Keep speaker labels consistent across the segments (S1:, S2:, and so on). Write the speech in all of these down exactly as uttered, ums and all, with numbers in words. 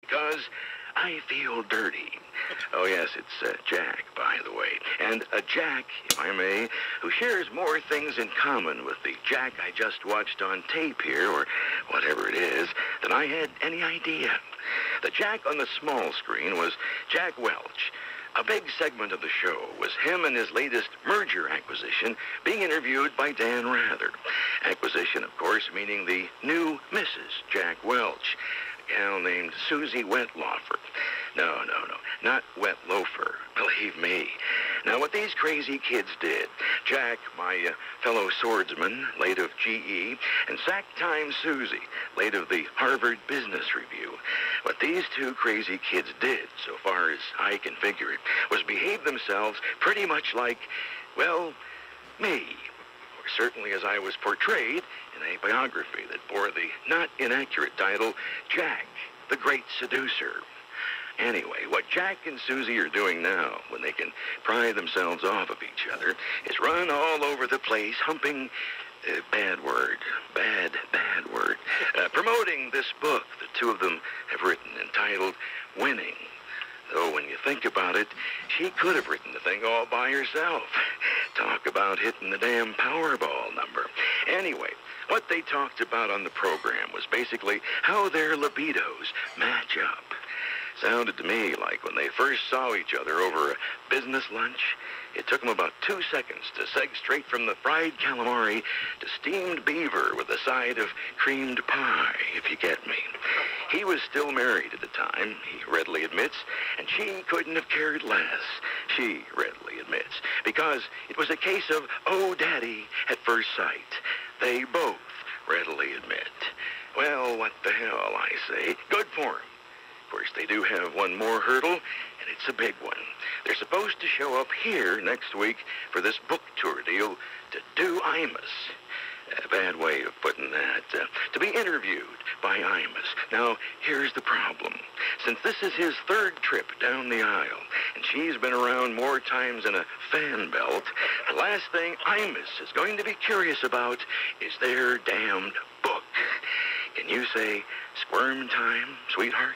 S1: because I feel dirty. Oh, yes, it's uh, Jack, by the way. And a Jack, if I may, who shares more things in common with the Jack I just watched on tape here, or whatever it is, than I had any idea. The Jack on the small screen was Jack Welch. A big segment of the show was him and his latest merger acquisition being interviewed by Dan Rather. Acquisition, of course, meaning the new Missus Jack Welch, a gal named Susie Wetlofer. No, no, no, not Wet Loafer, believe me. Now, what these crazy kids did, Jack, my uh, fellow swordsman, late of G E, and Sack-Time Susie, late of the Harvard Business Review, what these two crazy kids did, so far as I can figure it, was behave themselves pretty much like, well, me. Or certainly as I was portrayed in a biography that bore the not inaccurate title, Jack, the Great Seducer. Anyway, what Jack and Susie are doing now, when they can pry themselves off of each other, is run all over the place, humping, uh, bad word, bad, bad word, uh, promoting this book the two of them have written entitled Winning. Though when you think about it, she could have written the thing all by herself. Talk about hitting the damn Powerball number. Anyway, what they talked about on the program was basically how their libidos match up. Sounded to me like when they first saw each other over a business lunch, it took them about two seconds to seg straight from the fried calamari to steamed beaver with a side of creamed pie, if you get me. He was still married at the time, he readily admits, and she couldn't have cared less, she readily admits, because it was a case of, oh, daddy, at first sight. They both readily admit. Well, what the hell, I say. Good for them. Of course, they do have one more hurdle, and it's a big one. They're supposed to show up here next week for this book tour deal to do Imus. A bad way of putting that. Uh, to be interviewed by Imus. Now, here's the problem. Since this is his third trip down the aisle, and she's been around more times than a fan belt, the last thing Imus is going to be curious about is their damned book. Can you say, squirm time, sweetheart?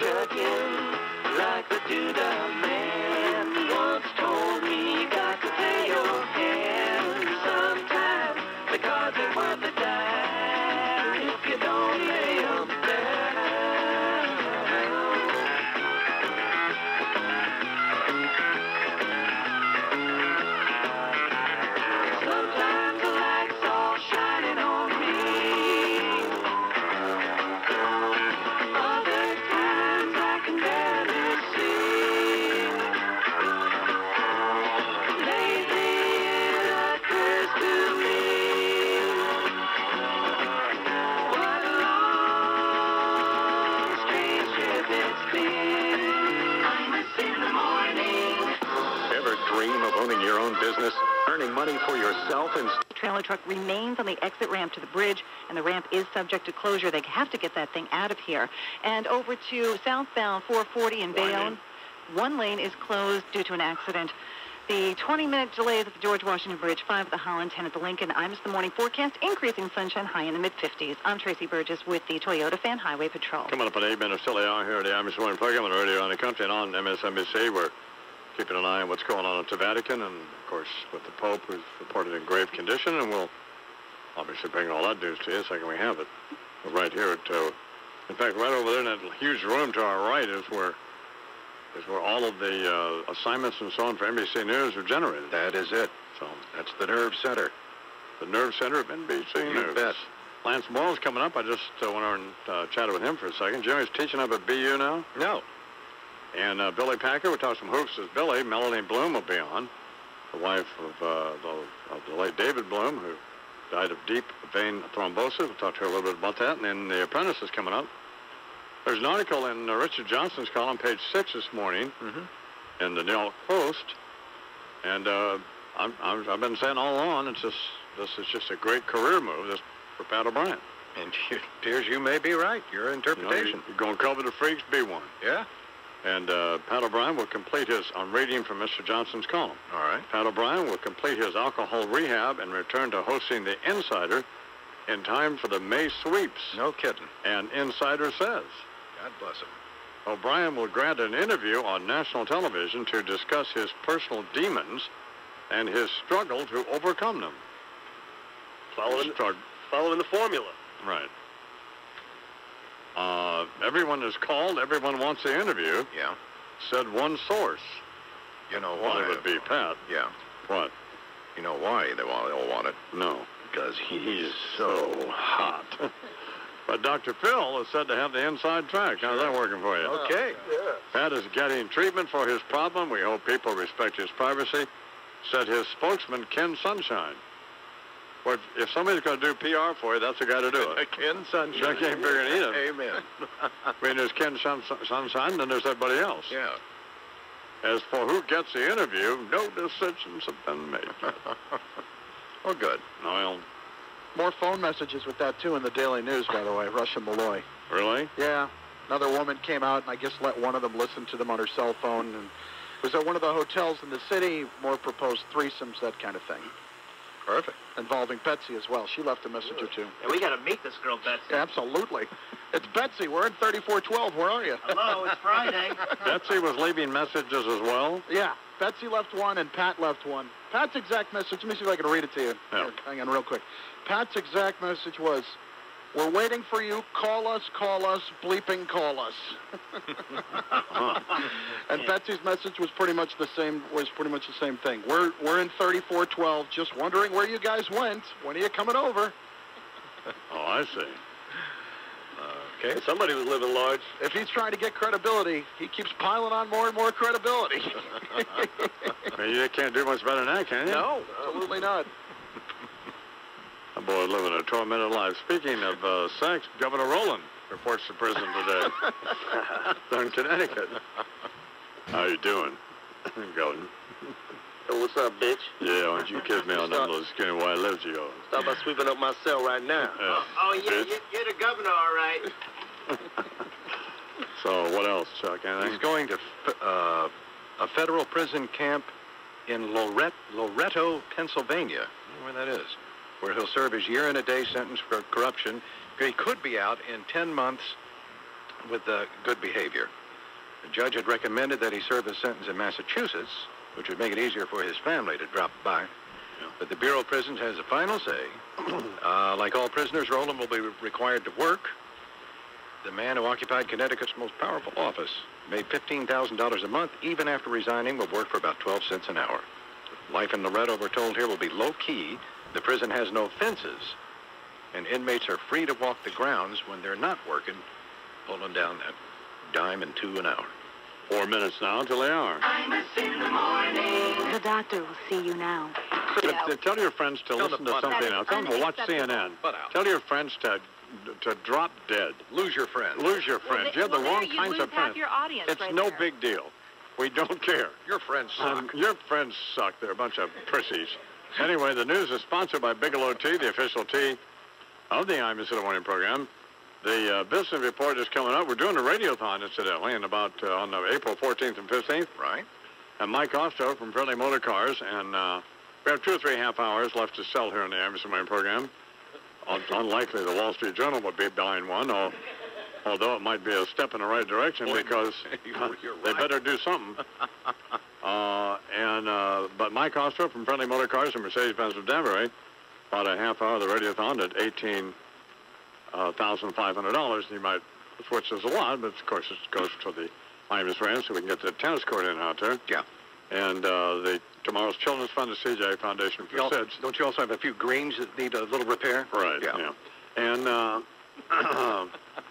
S2: Judging like the Duda man once told me, you got to pay your hand sometime. The cards ain't worth a dime if you don't lay 'em down. Sometimes the light's all shining on me. Other times I can barely see. Lately it occurs to me. What a long, strange trip it's been. Imus in the morning.
S3: Ever dream of owning your own business, earning money for yourself and...
S4: Trailer truck remains on the exit ramp to the bridge, and the ramp is subject to closure. They have to get that thing out of here. And over to southbound four forty in Bayonne. One lane is closed due to an accident. The twenty-minute delays at the George Washington Bridge, five at the Holland, ten at the Lincoln. Imus the morning forecast, increasing sunshine, high in the mid-fifties. I'm Tracy Burgess with the Toyota Fan Highway Patrol.
S5: Coming up at eight minutes till the hour here at the Imus Morning Program on the radio on the country and on M S N B C. We're keeping an eye on what's going on at the Vatican, and of course with the Pope, who's reported in grave condition, and we'll obviously bring all that news to you the second we have it. We're right here at, uh, in fact, right over there in that huge room to our right is where is where all of the uh, assignments and so on for N B C News are generated.
S3: That is it.
S5: So
S3: That's the nerve center.
S5: the nerve center of N B C
S3: You
S5: News.
S3: bet.
S5: Lance Morrill's coming up. I just uh, went over and uh, chatted with him for a second. Jimmy's teaching up at B U now.
S3: No.
S5: And uh, Billy Packer, we'll talk some hoops with Billy. Melanie Bloom will be on, the wife of, uh, the, of the late David Bloom, who died of deep vein thrombosis. We'll talk to her a little bit about that. And then The Apprentice is coming up. There's an article in uh, Richard Johnson's column, page six this morning,
S3: Mm-hmm.
S5: in the New York Post. And uh, I'm, I'm, I've been saying all along, it's just, this is just a great career move this, for Pat O'Brien.
S3: And it appears you may be right. Your
S5: You know,
S3: interpretation.
S5: you- you're going to cover the freaks, be one.
S3: Yeah?
S5: And uh, Pat O'Brien will complete his, I'm reading from Mister Johnson's column.
S3: All right.
S5: Pat O'Brien will complete his alcohol rehab and return to hosting The Insider in time for the May sweeps.
S3: No kidding.
S5: And Insider says.
S3: God bless him.
S5: O'Brien will grant an interview on national television to discuss his personal demons and his struggle to overcome them.
S6: Following,
S5: Strug-
S6: following the formula.
S5: Right. Uh, everyone is called. Everyone wants the interview.
S7: Yeah.
S5: Said one source.
S7: You know
S5: Well,
S7: why?
S5: it would be Pat.
S7: Yeah.
S5: What?
S7: You know why they all, they all want it?
S5: No.
S7: Because he's so hot.
S5: But Doctor Phil is said to have the inside track. How's that working for you?
S7: Okay.
S5: Pat is getting treatment for his problem. We hope people respect his privacy, said his spokesman, Ken Sunshine. But if somebody's going to do P R for you, that's the guy to do it.
S7: Ken Sunshine.
S5: Jack ain't bigger than him.
S7: Amen.
S5: I mean, there's Ken Sun- Sunshine, then there's everybody else.
S7: Yeah.
S5: As for who gets the interview, no decisions have been made.
S7: Oh, good.
S5: Well,
S8: More phone messages with that, too, in the Daily News, by the way, Rush and Malloy.
S5: really?
S8: Yeah. Another woman came out and I guess let one of them listen to them on her cell phone. And it was at one of the hotels in the city, more proposed threesomes, that kind of thing.
S7: Perfect.
S8: Involving Betsy as well. She left a message or two.
S6: And we got to meet this girl, Betsy.
S8: Yeah, absolutely. It's Betsy. We're in thirty-four twelve. Where are you?
S6: Hello, it's Friday.
S5: Betsy was leaving messages as well.
S8: Yeah. Betsy left one and Pat left one. Pat's exact message, let me see if I can read it to you.
S5: Yeah.
S8: Here, hang on real quick. Pat's exact message was, we're waiting for you. Call us, call us, bleeping call us. And Betsy's message was pretty much the same, was pretty much the same thing. We're, we're in thirty-four twelve, just wondering where you guys went. When are you coming over?
S5: Oh, I see.
S7: Okay.
S6: Somebody was living large.
S8: If he's trying to get credibility, he keeps piling on more and more credibility.
S5: I mean, you can't do much better than that, can you?
S8: No, absolutely not.
S5: A boy living a tormented life. Speaking of uh, sex, Governor Rowland reports to prison today. Down in Connecticut. How you doing, Governor?
S6: Hey, what's up, bitch?
S5: Yeah, why don't you kiss me on them little skinny white lips of yours?
S6: Start by sweeping up my cell right now.
S5: Yeah.
S6: Oh, yeah,
S5: Bitch.
S6: you're, you're the governor, all right.
S5: So, what else, Chuck? Anything?
S7: He's going to f- uh, a federal prison camp in Loret- Loretto, Pennsylvania. I don't know where that is. Where he'll serve his year and a day sentence for corruption. He could be out in ten months with uh, good behavior. The judge had recommended that he serve his sentence in Massachusetts, which would make it easier for his family to drop by. But the Bureau of Prisons has the final say. uh, like all prisoners, Rowland will be re- required to work. The man who occupied Connecticut's most powerful office made fifteen thousand dollars a month. Even after resigning, will work for about twelve cents an hour. Life in Loretto, we're told here, will be low-key. The prison has no fences, and inmates are free to walk the grounds when they're not working, pulling down that dime and two an hour.
S5: Four minutes now until they are.
S2: Imus in the morning.
S4: The doctor will see you now.
S5: T- t- Tell your friends to
S7: Tell
S5: listen
S7: the
S5: to
S7: butt
S5: something
S4: out.
S5: else. Tell them to watch C N N.
S7: Butt out.
S5: Tell your friends to to drop dead.
S7: Lose your friends.
S5: Lose your friends.
S4: Well,
S5: you have the
S4: well,
S5: wrong
S4: there you
S5: kinds
S4: lose
S5: of
S4: half
S5: friends.
S4: your audience
S5: It's
S4: right
S5: no
S4: there.
S5: big deal. We don't care.
S7: Your friends suck.
S5: Um, your friends suck. They're a bunch of prissies. Anyway, the news is sponsored by Bigelow Tea, the official tea of the Imus in the Morning program. The uh, business report is coming up. We're doing a radiothon, incidentally, in about uh, on uh, April fourteenth and fifteenth.
S7: Right.
S5: And Mike Ostow from Friendly Motor Cars, and uh, we have two or three half hours left to sell here in the Imus in the Morning program. Un- unlikely the Wall Street Journal would be buying one, or, although it might be a step in the right direction
S7: Boy,
S5: because
S7: you're- you're
S5: they
S7: right.
S5: better do something. Uh, and uh, but Mike Ostow from Friendly Motor Cars and Mercedes-Benz of Danbury bought a half hour of the radiothon at eighteen thousand five hundred dollars. You might switch this a lot, but of course it goes to the Imus Rams so we can get the tennis court in out there.
S7: Yeah.
S5: And uh, the tomorrow's Children's Fund, the C J Foundation for
S7: You al-
S5: SIDS.
S7: don't you also have a few greens that need a little repair?
S5: Right.
S7: Yeah.
S5: Yeah. And uh,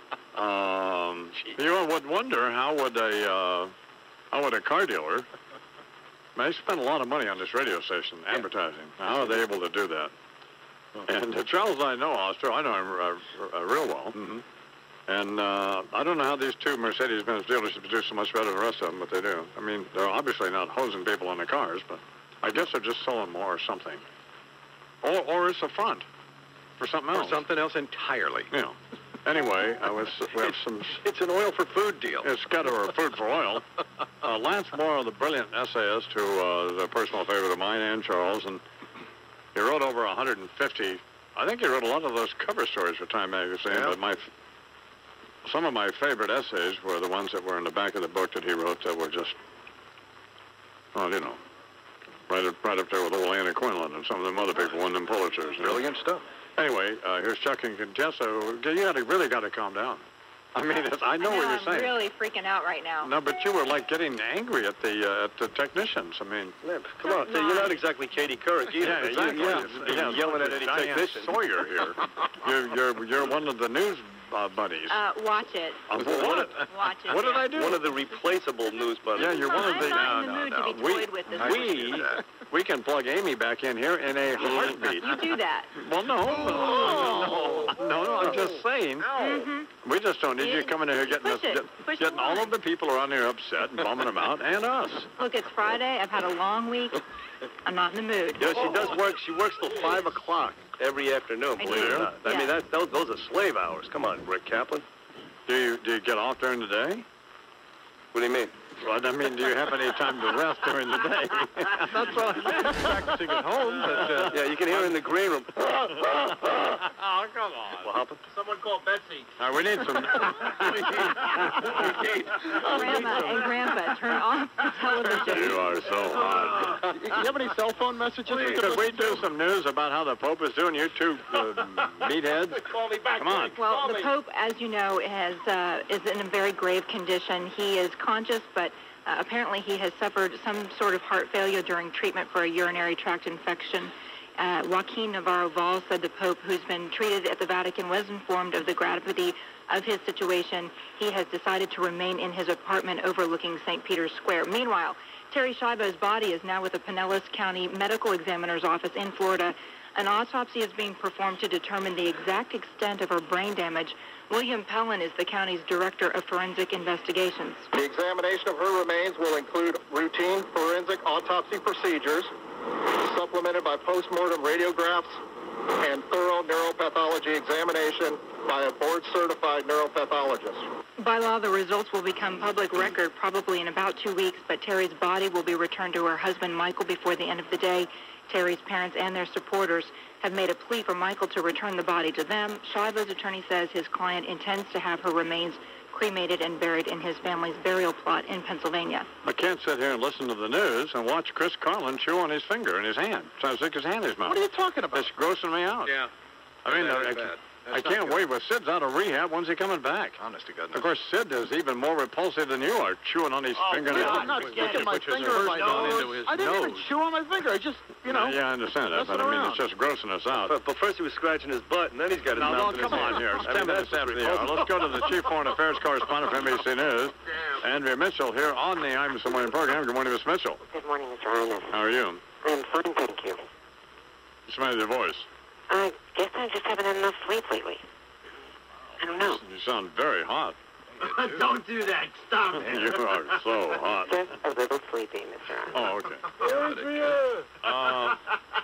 S5: um, you would wonder how would a uh, how would a car dealer? They spend a lot of money on this radio station advertising. How are they able to do that? And uh, Charles, I know Oster. I know him uh, uh, real well.
S7: Mm-hmm.
S5: And uh, I don't know how these two Mercedes-Benz dealerships do so much better than the rest of them, but they do. I mean, they're obviously not hosing people on the cars, but I guess they're just selling more or something. Or, or it's a front for something
S7: Or
S5: else.
S7: something else entirely.
S5: You know. Anyway, I was we have some.
S7: It's an oil for food deal.
S5: It's got a food for oil. Uh, Lance Morrow, the brilliant essayist, who uh, is a personal favorite of mine and Charles, and he wrote over one hundred fifty. I think he wrote a lot of those cover stories for Time magazine.
S7: Yeah.
S5: But my some of my favorite essays were the ones that were in the back of the book that he wrote that were just, well, you know, right up, right up there with old Anna Quinlan and some of them other people won them Pulitzers.
S7: Brilliant stuff.
S5: Anyway, uh, here's Chuck and Contessa. You gotta, really got to calm down. I mean, it's, I know
S9: I know,
S5: what you're
S9: I'm
S5: saying.
S9: really freaking out right now.
S5: No, but you were like getting angry at the uh, at the technicians. I mean,
S6: Man, come on, you're not exactly Katie Couric either.
S5: yeah,
S6: man.
S5: exactly.
S6: You,
S5: Yeah,
S6: you're,
S5: yeah,
S6: you're yelling at Eddie
S5: Diane
S6: technician.
S5: Sawyer here. You're you're you're one of the news uh, buddies.
S9: Uh, watch it.
S5: Uh, what?
S9: Watch it.
S5: What did I do?
S6: One of the replaceable news buddies.
S5: Yeah, you're one of
S9: I'm
S5: the.
S9: not in
S5: no,
S9: the mood
S5: no,
S9: to be
S5: no. We
S9: toyed with this
S5: we we can plug Amy back in here in a heartbeat.
S9: You do that.
S5: Well, no, no, no, no. I'm just saying.
S9: Mm-hmm.
S5: We just don't need you
S9: You-
S5: coming in here getting
S9: push
S5: us,
S9: it.
S5: get-
S9: Push
S5: getting
S9: the
S5: all
S9: line.
S5: of the people around here upset and bumming them out, and us.
S9: Look, it's Friday. I've had a long week. I'm not in the mood.
S6: You know, she does work. She works till five o'clock every afternoon.
S9: I
S6: Believe it
S9: do.
S6: or not. I
S9: Yeah.
S6: mean, that's those, those are slave hours. Come on, Rick Kaplan.
S5: Do you do you get off during the day?
S6: What do you mean?
S5: Well, I mean, do you have any time to rest during the day? That's all I meant. Practicing at home, but uh,
S6: Yeah, you can hear her in the green room.
S5: oh, come on.
S6: What happened?
S10: Someone call Betsy.
S5: All right, we need some.
S9: Grandma and Grandpa, turn off the television.
S5: You are so hot.
S8: You have any cell phone messages? we could
S5: Could we
S8: listen
S5: do
S8: to?
S5: some news about how the Pope is doing? You two uh, meatheads.
S10: Call me back.
S5: Come on.
S9: Well,
S10: Call
S9: the
S10: me.
S9: Pope, as you know, has uh, is in a very grave condition. He is conscious, but uh, apparently he has suffered some sort of heart failure during treatment for a urinary tract infection. Uh, Joaquin Navarro-Valls said the Pope, who's been treated at the Vatican, was informed of the gravity of his situation. He has decided to remain in his apartment overlooking Saint Peter's Square. Meanwhile, Terry Schiavo's body is now with the Pinellas County Medical Examiner's Office in Florida. An autopsy is being performed to determine the exact extent of her brain damage. William Pellin is the county's Director of Forensic Investigations.
S11: The examination of her remains will include routine forensic autopsy procedures, supplemented by post-mortem radiographs and thorough neuropathology examination by a board-certified neuropathologist.
S9: By law, the results will become public record probably in about two weeks, but Terry's body will be returned to her husband, Michael, before the end of the day. Terry's parents and their supporters have made a plea for Michael to return the body to them. Schiavo's attorney says his client intends to have her remains cremated and buried in his family's burial plot in Pennsylvania.
S5: I can't sit here and listen to the news and watch Chris Carlin chew on his finger in his hand. Trying to stick his hand in his mouth.
S8: What are you talking about?
S5: It's grossing me out.
S7: Yeah.
S5: I mean,
S7: That
S5: I,
S7: is
S5: I,
S7: bad.
S5: I
S7: That's not
S5: can't
S7: good.
S5: wait. Well, Sid's out of rehab. When's he coming back?
S7: Honest to goodness.
S5: Of course, Sid is even more repulsive than you are, chewing on his
S10: Oh,
S5: fingernails.
S10: God.
S8: I'm not
S7: Which-
S8: sticking my
S7: which is
S8: finger
S7: the
S8: in my
S7: first one
S8: nose.
S7: into his
S8: I didn't even
S7: nose.
S8: chew on my finger. I just, you know.
S5: Yeah, I understand that, but
S8: messing
S5: I mean,
S8: around.
S5: it's just grossing us out.
S6: But, but first he was scratching his butt, and then he's got his
S5: Now,
S6: mouth
S5: don't
S6: in his
S5: come on
S6: hand.
S5: here.
S6: I
S5: It's
S6: mean,
S5: ten minutes
S6: that's
S5: after the
S6: repulsive.
S5: hour. Let's go to the Chief Foreign Affairs Correspondent for N B C News, Andrea Mitchell, here on the Imus Morning program. Good morning, Miss Mitchell.
S12: Good morning, Mister Arnott.
S5: How are you?
S12: I'm fine, thank you.
S5: What's the matter with your voice?
S12: I guess I just haven't had enough sleep lately. I don't know.
S5: You sound very hot.
S10: Don't do that. Stop it.
S5: You are so hot.
S12: Just a little sleepy, Mister Arnott.
S5: Oh, okay. Uh,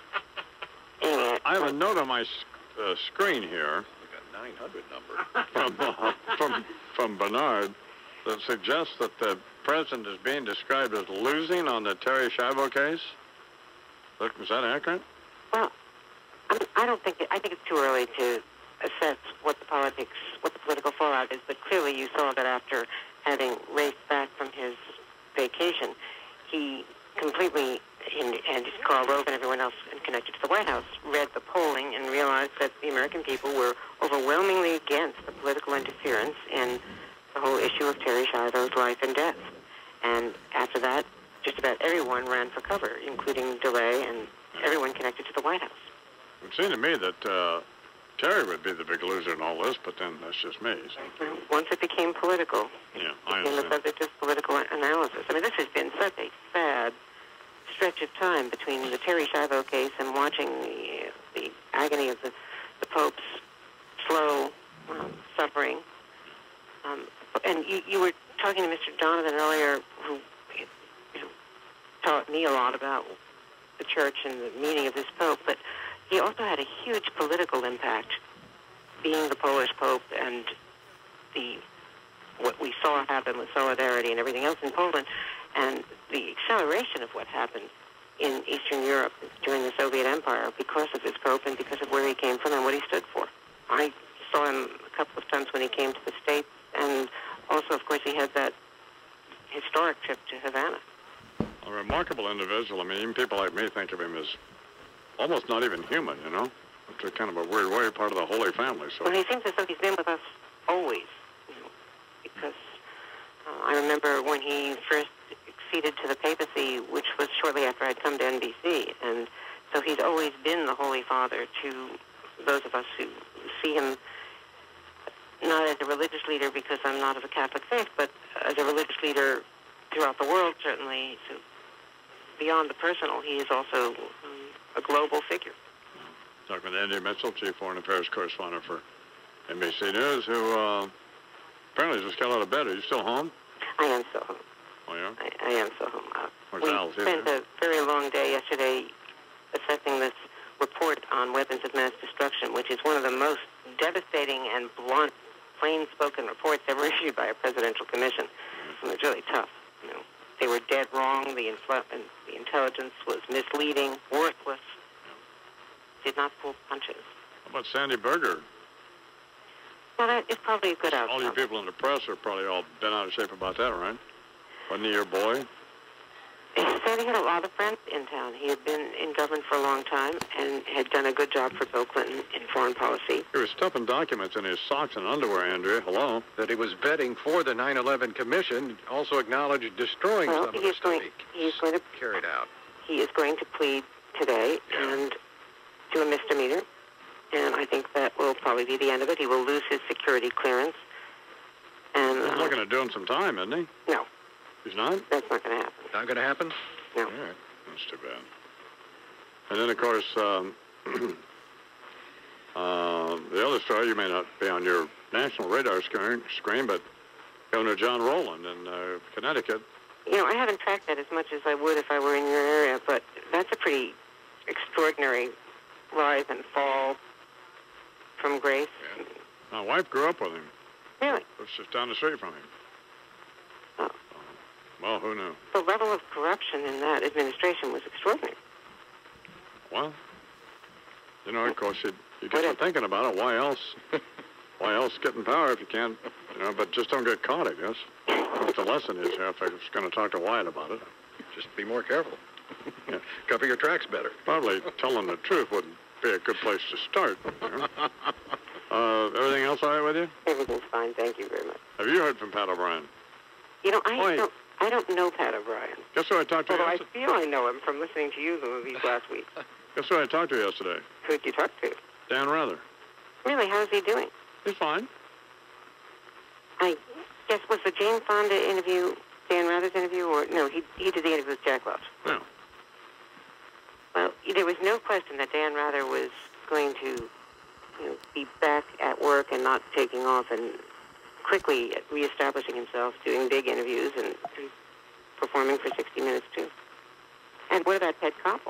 S12: Anyway,
S5: I have a note on my s- uh, screen here
S7: Like a nine hundred number.
S5: from, uh, from, from Bernard that suggests that the president is being described as losing on the Terry Schiavo case. Look, is that accurate?
S12: well, I'm, I don't think it, I think it's too early to assess what the politics, what the political fallout is. But clearly, you saw that after having raced back from his vacation, he completely, and, and Karl Rove and everyone else connected to the White House, read the polling and realized that the American people were overwhelmingly against the political interference in the whole issue of Terry Schiavo's life and death. And after that, just about everyone ran for cover, including DeLay and everyone connected to the White House.
S5: It seemed to me that uh, Terry would be the big loser in all this, but then that's just me. So,
S12: Well, once it became political,
S5: yeah,
S12: it
S5: I
S12: became the
S5: understand.
S12: subject of political analysis. I mean, this has been such a sad stretch of time between the Terry Schiavo case and watching the, the agony of the, the Pope's slow um, suffering. Um, and you, you were talking to Mister Donovan earlier, who you know, taught me a lot about the church and the meaning of this Pope, but he also had a huge political impact, being the Polish Pope and the what we saw happen with Solidarity and everything else in Poland, and the acceleration of what happened in Eastern Europe during the Soviet Empire because of this Pope and because of where he came from and what he stood for. I saw him a couple of times when he came to the States And also, of course, he had that historic trip to Havana.
S5: A remarkable individual. I mean, even people like me think of him as almost not even human, you know? It's a kind of a weird way, part of the Holy Family. So.
S12: Well, he seems as though he's been with us always, you know, because uh, I remember when he first acceded to the papacy, which was shortly after I'd come to N B C, and so he's always been the Holy Father to those of us who see him not as a religious leader because I'm not of a Catholic faith, but as a religious leader throughout the world, certainly. So beyond the personal, he is also um, a global figure.
S5: Talking with Andy Mitchell, Chief Foreign Affairs Correspondent for N B C News, who uh, apparently just got out of bed. Are you still home?
S12: I am still home.
S5: Oh, yeah?
S12: I, I am still home. Uh,
S5: Where's
S12: we
S5: Al?
S12: spent a very long day yesterday assessing this report on weapons of mass destruction, which is one of the most devastating and blunt, plain-spoken reports ever issued by a presidential commission. And it's really tough. You know, they were dead wrong. The, infl- the intelligence was misleading, worthless. Did not pull punches.
S5: How about Sandy Berger?
S12: Well, that is probably a good outcome.
S5: All you people in the press are probably all bent out of shape about that, right? Wasn't he your boy?
S12: He said he had a lot of friends in town. He had been in government for a long time and had done a good job for Bill Clinton in foreign policy.
S5: He was stuffing documents in his socks and underwear, Andrea. Hello?
S7: That he was vetting for the nine eleven Commission, also acknowledged destroying
S12: well,
S7: some of
S12: he
S7: the
S12: is going,
S7: stuff
S12: he is going to
S7: carried out.
S12: He is going to plead today
S7: Yeah.
S12: and do a misdemeanor, and I think that will probably be the end of it. He will lose his security clearance. And
S5: He's
S12: uh,
S5: looking at doing some time, isn't he?
S12: No.
S5: He's not?
S12: That's not going to happen.
S7: Not going to happen?
S12: No.
S7: All right.
S5: That's too bad. And then, of course, um, uh, the other story, you may not be on your national radar screen, screen but Governor John Rowland in uh, Connecticut.
S12: You know, I haven't tracked that as much as I would if I were in your area, but that's a pretty extraordinary rise and fall from grace.
S5: Yeah. My wife grew up with him.
S12: Really?
S5: It's just down the street from him.
S12: Oh.
S5: Well, who knew?
S12: The level of corruption in that administration was extraordinary.
S5: Well, you know, of course, you, you get to thinking about it. Why else? Why else get in power if you can't, you know, but just don't get caught, I guess. That's the lesson is, if I was going to talk to Wyatt about it.
S7: Just be more careful.
S5: Yeah.
S7: Cover your tracks better.
S5: Probably telling the truth wouldn't be a good place to start. You know? uh, everything else all right with you?
S12: Everything's fine, thank you very much.
S5: Have you heard from Pat O'Brien?
S12: You know, I
S5: Wait.
S12: don't, I don't know Pat O'Brien.
S5: Guess who I talked to
S12: Although I
S5: yesterday?
S12: feel I know him from listening to you the movies last week.
S5: Guess who I talked to yesterday?
S12: Who'd you talk to?
S5: Dan Rather.
S12: Really, how's he doing?
S5: He's fine.
S12: I guess, was the Jane Fonda interview Dan Rather's interview, or no, he, he did the interview with Jack Welch.
S5: Yeah.
S12: Well, there was no question that Dan Rather was going to, you know, be back at work and not taking off and quickly reestablishing himself, doing big interviews and, and performing for sixty minutes, too. And what about Ted Koppel?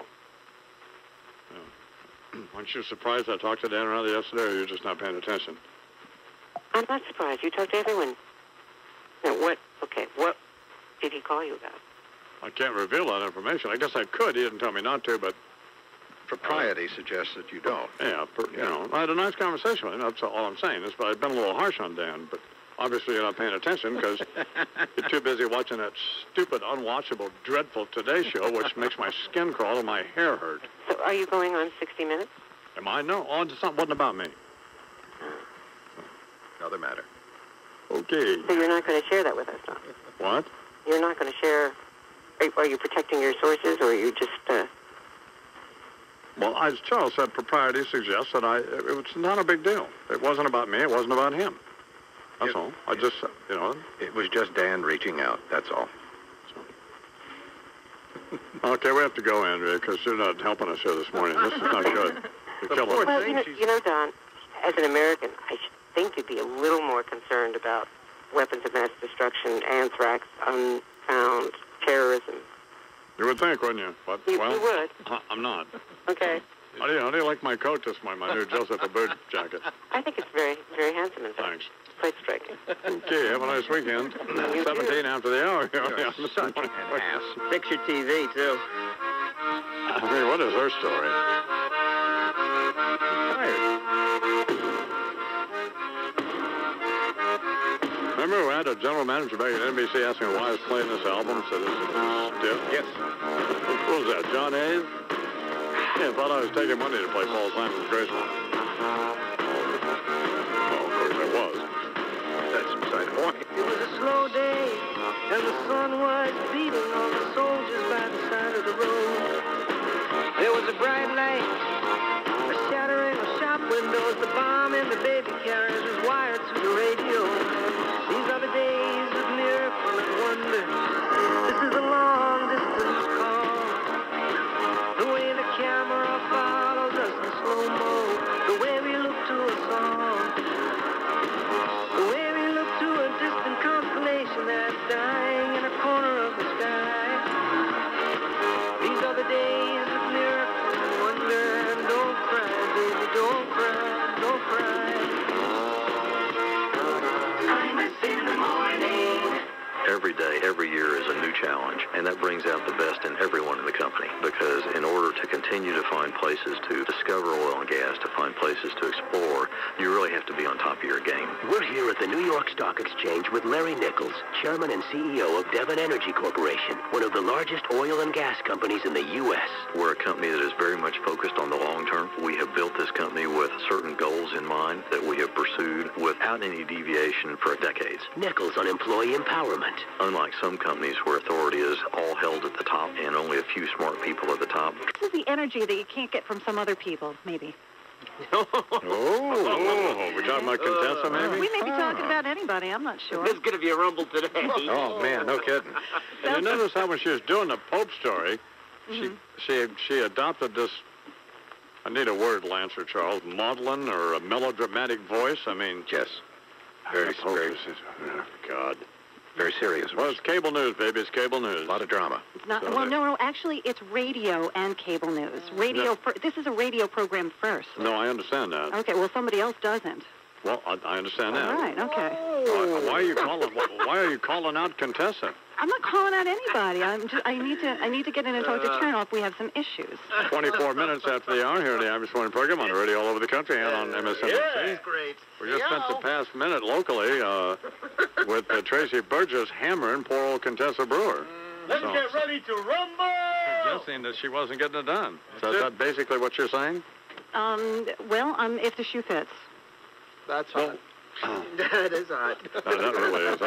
S5: Yeah. Weren't you surprised I talked to Dan Rather yesterday, or you're just not paying attention?
S12: I'm not surprised. You talked to everyone. Now, what, okay, what did he call you about?
S5: I can't reveal that information. I guess I could. He didn't tell me not to, but...
S7: Propriety suggests that you don't.
S5: Yeah, per, you know, I had a nice conversation with him. That's all I'm saying. Is, but I've been a little harsh on Dan, but obviously you're not paying attention because you're too busy watching that stupid, unwatchable, dreadful Today Show, which makes my skin crawl and my hair hurt.
S12: So are you going on sixty minutes?
S5: Am I? No, oh, it's not, wasn't about me.
S7: Another matter.
S5: Okay.
S12: So you're not going to share that with us, Tom?
S5: What?
S12: You're not going to share... Are, are you protecting your sources, or are you just... Uh...
S5: Well, as Charles said, propriety suggests that I... It was not a big deal. It wasn't about me. It wasn't about him. That's
S7: it,
S5: all. I just, you know...
S7: It was just Dan reaching out. That's all.
S5: So. Okay, we have to go, Andrea, because you're not helping us here this morning. This is not good. You're killing us.
S12: Well, you know, you know, Don, as an American, I should think you'd be a little more concerned about weapons of mass destruction, anthrax, unfound, terrorism.
S5: You would think, wouldn't you? But,
S12: You,
S5: well,
S12: you would.
S5: I- I'm not.
S12: Okay.
S5: How do you, how do you like my coat this morning, my new Joseph Abboud jacket?
S12: I think it's very, very handsome, in fact.
S5: Thanks.
S12: Quite striking.
S5: Okay, have a nice weekend.
S12: You
S5: seventeen
S12: too.
S5: after the hour.
S7: You're such an ass.
S10: Fix your T V, too.
S5: I mean, what is her story? Tired. remember we had a general manager back at N B C asking why I was playing this album. Said this is stiff.
S6: Yes.
S5: What was that, John Hayes? Yeah, I thought I was taking money to play Paul Simon's Graceland. Oh, of course I was.
S6: That's beside the point.
S2: It was a slow day, and the sun was beating on the soldiers by the side of the road. There was a bright light, a shattering of shop windows. The bomb in the baby carriage was wired to the radio. These are the days of miracle and wonder. This is a long-distance call. The way the camera follows us in slow-mo. The way we look to a song. The way we look to a distant constellation that's dying in a corner of the sky. These are the days of miracle and wonder. And don't cry, baby, don't cry, don't cry. Imus in the morning.
S13: Every day, every year is a new challenge, and that brings out the best in everyone in the company, because in order to continue to find places to discover oil and gas, to find places to explore, you really have to be on top of your game.
S14: We're here at the New York Stock Exchange with Larry Nichols, Chairman and C E O of Devon Energy Corporation, one of the largest oil and gas companies in the U S
S13: We're a company that is very much focused on the long term. We have built this company with certain goals in mind that we have pursued without any deviation for decades.
S14: Nichols on employee empowerment.
S13: Unlike some companies where authority is all held at the top and only a few smart people at the top.
S4: This is the energy that you can't get from some other people, maybe.
S5: Oh, oh, we're talking about Contessa, maybe?
S4: We may be talking about anybody, I'm not sure.
S10: There's going to be a rumble today.
S5: Oh, man, no kidding. And you notice how when she was doing the Pope story,
S4: Mm-hmm.
S5: she, she, she adopted this, I need a word, Lancer Charles, maudlin or a melodramatic voice. I mean...
S6: Yes. Very,
S5: Pope
S6: very,
S5: is, oh, God.
S6: very serious.
S5: Well, it's cable news, baby. It's cable news.
S6: A lot of drama.
S4: It's not,
S5: So
S4: well,
S5: they-
S4: no, no, actually, it's radio and cable news. Radio.
S5: No.
S4: fir- this is a radio program first.
S5: No, I understand that.
S4: Okay, well, somebody else doesn't.
S5: Well, I, I understand that.
S4: All right, okay.
S5: Why, why are you calling? Why are you calling out Contessa?
S4: I'm not calling out anybody. I'm just, I need to. I need to get in and talk to Chernoff. We have some issues.
S5: Twenty-four minutes after the hour here at the Imus Morning program on the radio all over the country and on M S N B C.
S10: Yeah, great.
S5: We just spent the past minute locally uh, with uh, Tracy Burgess hammering poor old Contessa Brewer.
S10: Let's
S5: So-
S10: get ready to rumble!
S5: Suggesting that she wasn't getting it done. So is that basically what you're saying?
S4: Um. Well, um. If the shoe fits.
S8: That's hot.
S10: That is hot.
S5: No, that really is.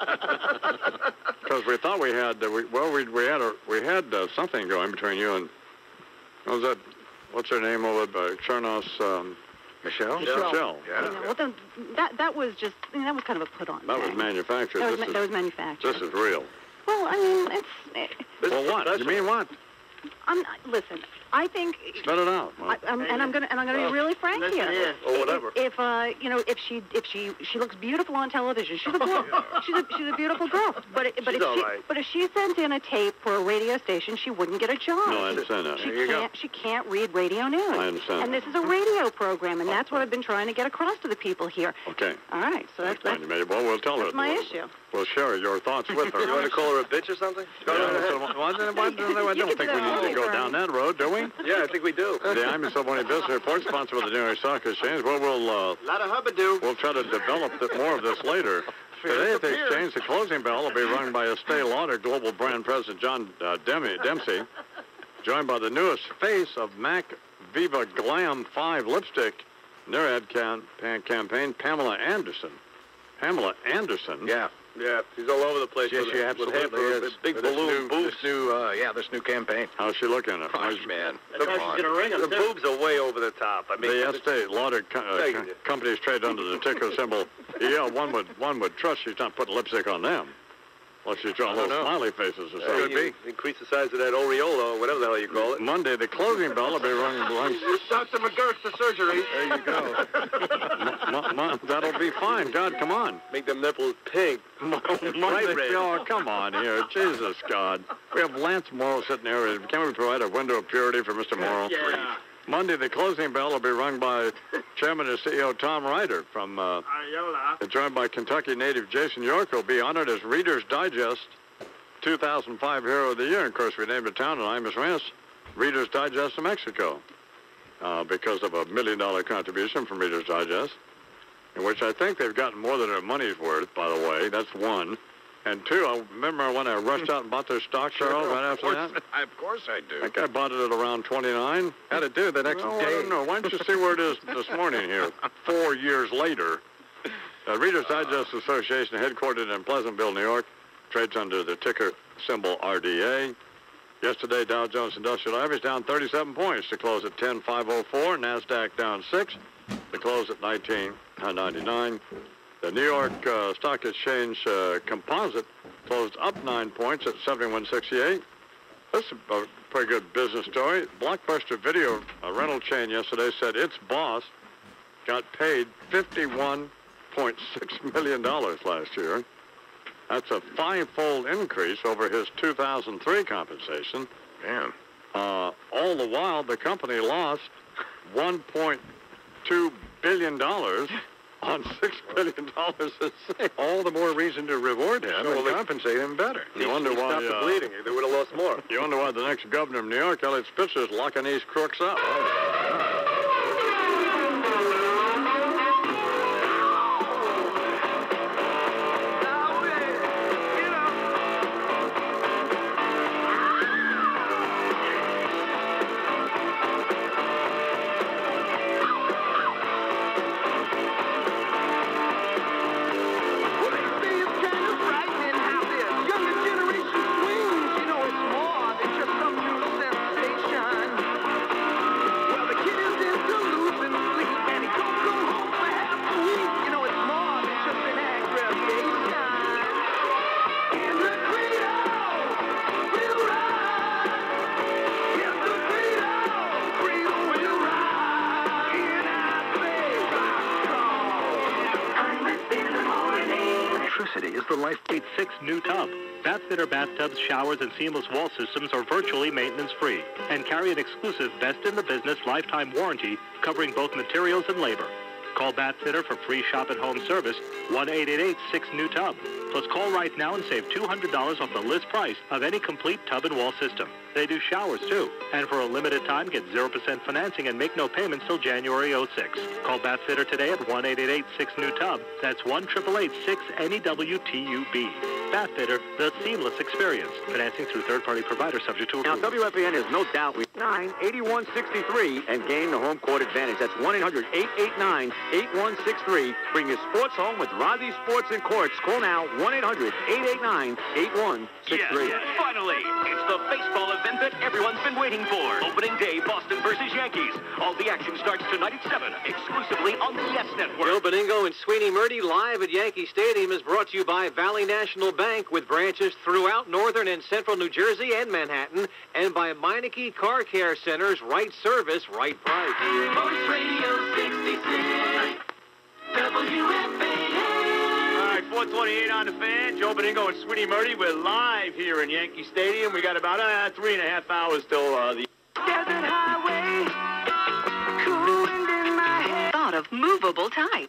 S5: Because we thought we had, uh, we, well, we we had a we had uh, something going between you and what was that? What's her name over by Chernoff's? Um,
S6: Michelle?
S4: Michelle.
S5: Michelle.
S6: Yeah.
S4: You know, well, then, that that was just I mean, that was kind of a put on.
S5: That was
S4: thing.
S5: manufactured.
S4: That was,
S5: This
S4: ma-
S5: is,
S4: that was manufactured.
S5: this is real.
S4: Well, I mean, it's. eh,
S5: Well, what? You mean what?
S4: I'm not, listen. I think.
S5: Spit it out. Well,
S4: I, I'm, and I'm gonna and I'm gonna be really frank
S10: listen
S4: here.
S10: here.
S6: Or whatever.
S4: If, if uh, you know, if she if she she looks beautiful on television, she's a girl. she's a she's a beautiful girl. But it, but
S10: She's
S4: if
S10: all
S4: she
S10: right.
S4: but if she sent in a tape for a radio station, she wouldn't get a job.
S5: No, I understand that.
S4: She
S5: There you go.
S4: can't she can't read radio news.
S5: I understand.
S4: And this is a radio program, and that's what I've been trying to get across to the people here.
S5: Okay.
S4: All right, so that's
S5: Fine,
S4: that's,
S5: you made it. Well, we'll tell her.
S4: that's my
S5: We'll-
S4: issue.
S5: We'll share your thoughts with her.
S6: You want to call her a bitch or something?
S5: Yeah, so, well, then why- then I
S4: You
S5: don't
S4: can
S5: think
S4: do
S5: we
S4: that
S5: need to go
S4: all
S5: down that road, do we?
S6: Yeah, I think we do.
S5: The Imus Morning Business Report, sponsored by the New York Stock Exchange. Well, we'll uh,
S10: A lot of hubbadoo.
S5: we'll try to develop th- more of this later. Today at the exchange, the closing bell will be rung by Estee Lauder Global Brand President John uh, Demi- Dempsey, joined by the newest face of MAC Viva Glam five lipstick, in their ad cam- pan- campaign, Pamela Anderson. Pamela Anderson?
S6: Yeah. Yeah, she's all over the place.
S5: Yes,
S6: with,
S5: she
S6: with
S5: absolutely
S6: half her
S5: is.
S6: big
S5: With this
S6: balloon
S5: new-
S6: boobs.
S5: this
S6: new, uh, yeah, this new campaign.
S5: How's she looking?
S6: Gosh, man.
S10: That's why she's gonna ring 'em,
S6: The
S10: too.
S6: boobs are way over the top. I mean,
S5: The
S6: it's-
S5: Estee Lauder co- uh,
S6: Thank
S5: co-
S6: you.
S5: companies trade under the ticker symbol. Yeah, one would one would trust she's not putting lipstick on them. Unless she's drawing
S6: I don't
S5: little
S6: know.
S5: smiley faces or
S6: Yeah,
S5: something.
S6: you increase the size of that aureola or whatever the hell you call it.
S5: Monday, the closing bell will be rung. rung
S10: Doctor McGurk to surgery.
S5: there you go. M- m- that'll be fine. God, come on.
S6: Make them nipples pink.
S5: Monday,
S6: red.
S5: oh, come on here. Jesus, God. We have Lance Morrow sitting there. Can we provide a window of purity for Mister Morrow?
S10: Yeah.
S5: Monday, the closing bell will be rung by Chairman and C E O Tom Ryder from, uh,
S10: Ayola.
S5: and joined by Kentucky native Jason York, who'll be honored as Reader's Digest two thousand five Hero of the Year. And of course, we named a town in Imus Ranch Reader's Digest of Mexico uh, because of a million dollar contribution from Reader's Digest. in which I think they've gotten more than their money's worth, by the way. That's one. And two, I remember when I rushed out and bought their stock, Charles, right after
S7: course,
S5: that?
S7: Of course I do.
S5: I think I bought it at around twenty-nine.
S7: How'd it do the next
S5: well,
S7: day?
S5: I don't know. Why don't you see where it is this morning here, four years later? The Reader's Digest Association, headquartered in Pleasantville, New York, trades under the ticker symbol R D A. Yesterday, Dow Jones Industrial Average down thirty-seven points to close at ten five oh four. NASDAQ down six to close at nineteen ninety-nine. The New York uh, Stock Exchange uh, Composite closed up nine points at seventy-one sixty-eight. This is a pretty good business story. Blockbuster Video, a rental chain yesterday, said its boss got paid fifty-one point six million dollars last year. That's a five-fold increase over his two thousand three compensation.
S7: Damn.
S5: Uh, all the while, the company lost one point two billion dollars on six billion dollars in sales.
S7: All the more reason to reward him
S5: So
S7: and
S5: they-
S7: compensate him better.
S5: You wonder why
S10: Stop the
S5: uh,
S10: bleeding. They would have lost more.
S5: You wonder why the next governor of New York, Elliot Spitzer, is locking these crooks up.
S15: Electricity is the LifeBeat six new tub. Bath fitter bathtubs, showers, and seamless wall systems are virtually maintenance-free and carry an exclusive best-in-the-business lifetime warranty covering both materials and labor. Call Bath Fitter for free shop-at-home service, one eight eight eight six new tub. Plus, call right now and save two hundred dollars off the list price of any complete tub and wall system. They do showers, too. And for a limited time, get zero percent financing and make no payments till January oh six. Call Bath Fitter today at one eight eight eight six new tub. That's one eight eight eight six N E W T U B. Bath Fitter, the seamless experience. Financing through third-party provider subject to
S16: Now,
S15: approval.
S16: W F A N is no doubt we nine eighty-one sixty-three and gain the home court advantage. That's one eight hundred eight eight nine eight one six three. Bring your sports home with Rozzy Sports and Courts. Call now one eight hundred eight eight nine eight one six three.
S17: Yes, yes, finally. It's the baseball event that everyone's been waiting for. Opening day, Boston versus Yankees. All the action starts tonight at seven, exclusively on the Yes Network.
S6: Joe Beningo and Sweeney Murdy live at Yankee Stadium is brought to you by Valley National Bank with branches throughout northern and central New Jersey and Manhattan, and by Meineke Car Care Centers, right service, right price.
S2: Voice Radio sixty-six, W F A N.
S10: All right, four twenty-eight on the fan. Joe Beningo and Sweeney Murdy. We're live here in Yankee Stadium. We got about uh, three and a half hours till uh, the...
S2: Desert highway, cool wind in my head.
S4: Thought of movable type.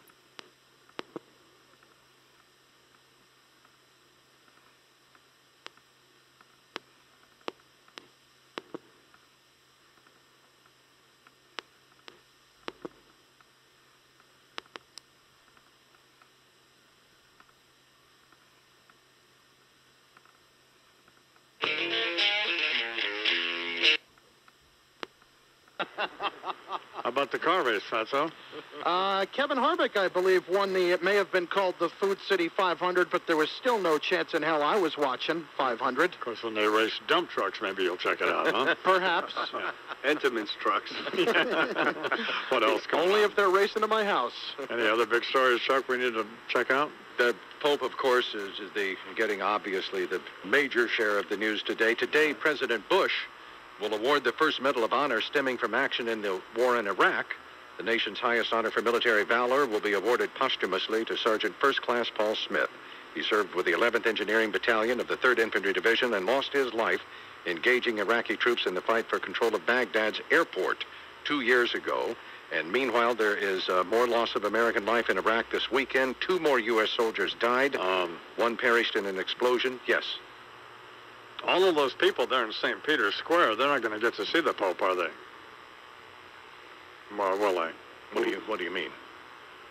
S5: How about the car race, Fatso?
S8: Uh, Kevin Harvick, I believe, won the, it may have been called the Food City five hundred, but there was still no chance in hell I was watching five hundred.
S5: Of course, when they race dump trucks, maybe you'll check it out, huh?
S8: Perhaps.
S10: Entenmann's trucks.
S5: What else? Going
S8: Only
S5: on?
S8: if they're racing to my house.
S5: Any other big stories, Chuck, we need to check out?
S7: The Pope, of course, is, is the getting obviously the major share of the news today. Today, President Bush will award the first Medal of Honor stemming from action in the war in Iraq. The nation's highest honor for military valor will be awarded posthumously to Sergeant First Class Paul Smith. He served with the eleventh Engineering Battalion of the third Infantry Division and lost his life engaging Iraqi troops in the fight for control of Baghdad's airport two years ago. And meanwhile, there is uh, more loss of American life in Iraq this weekend. Two more U S soldiers died.
S5: Um,
S7: One perished in an explosion. Yes.
S5: All of those people there in Saint Peter's Square, they're not going to get to see the Pope, are they? Well, will they?
S7: What do you What do you mean?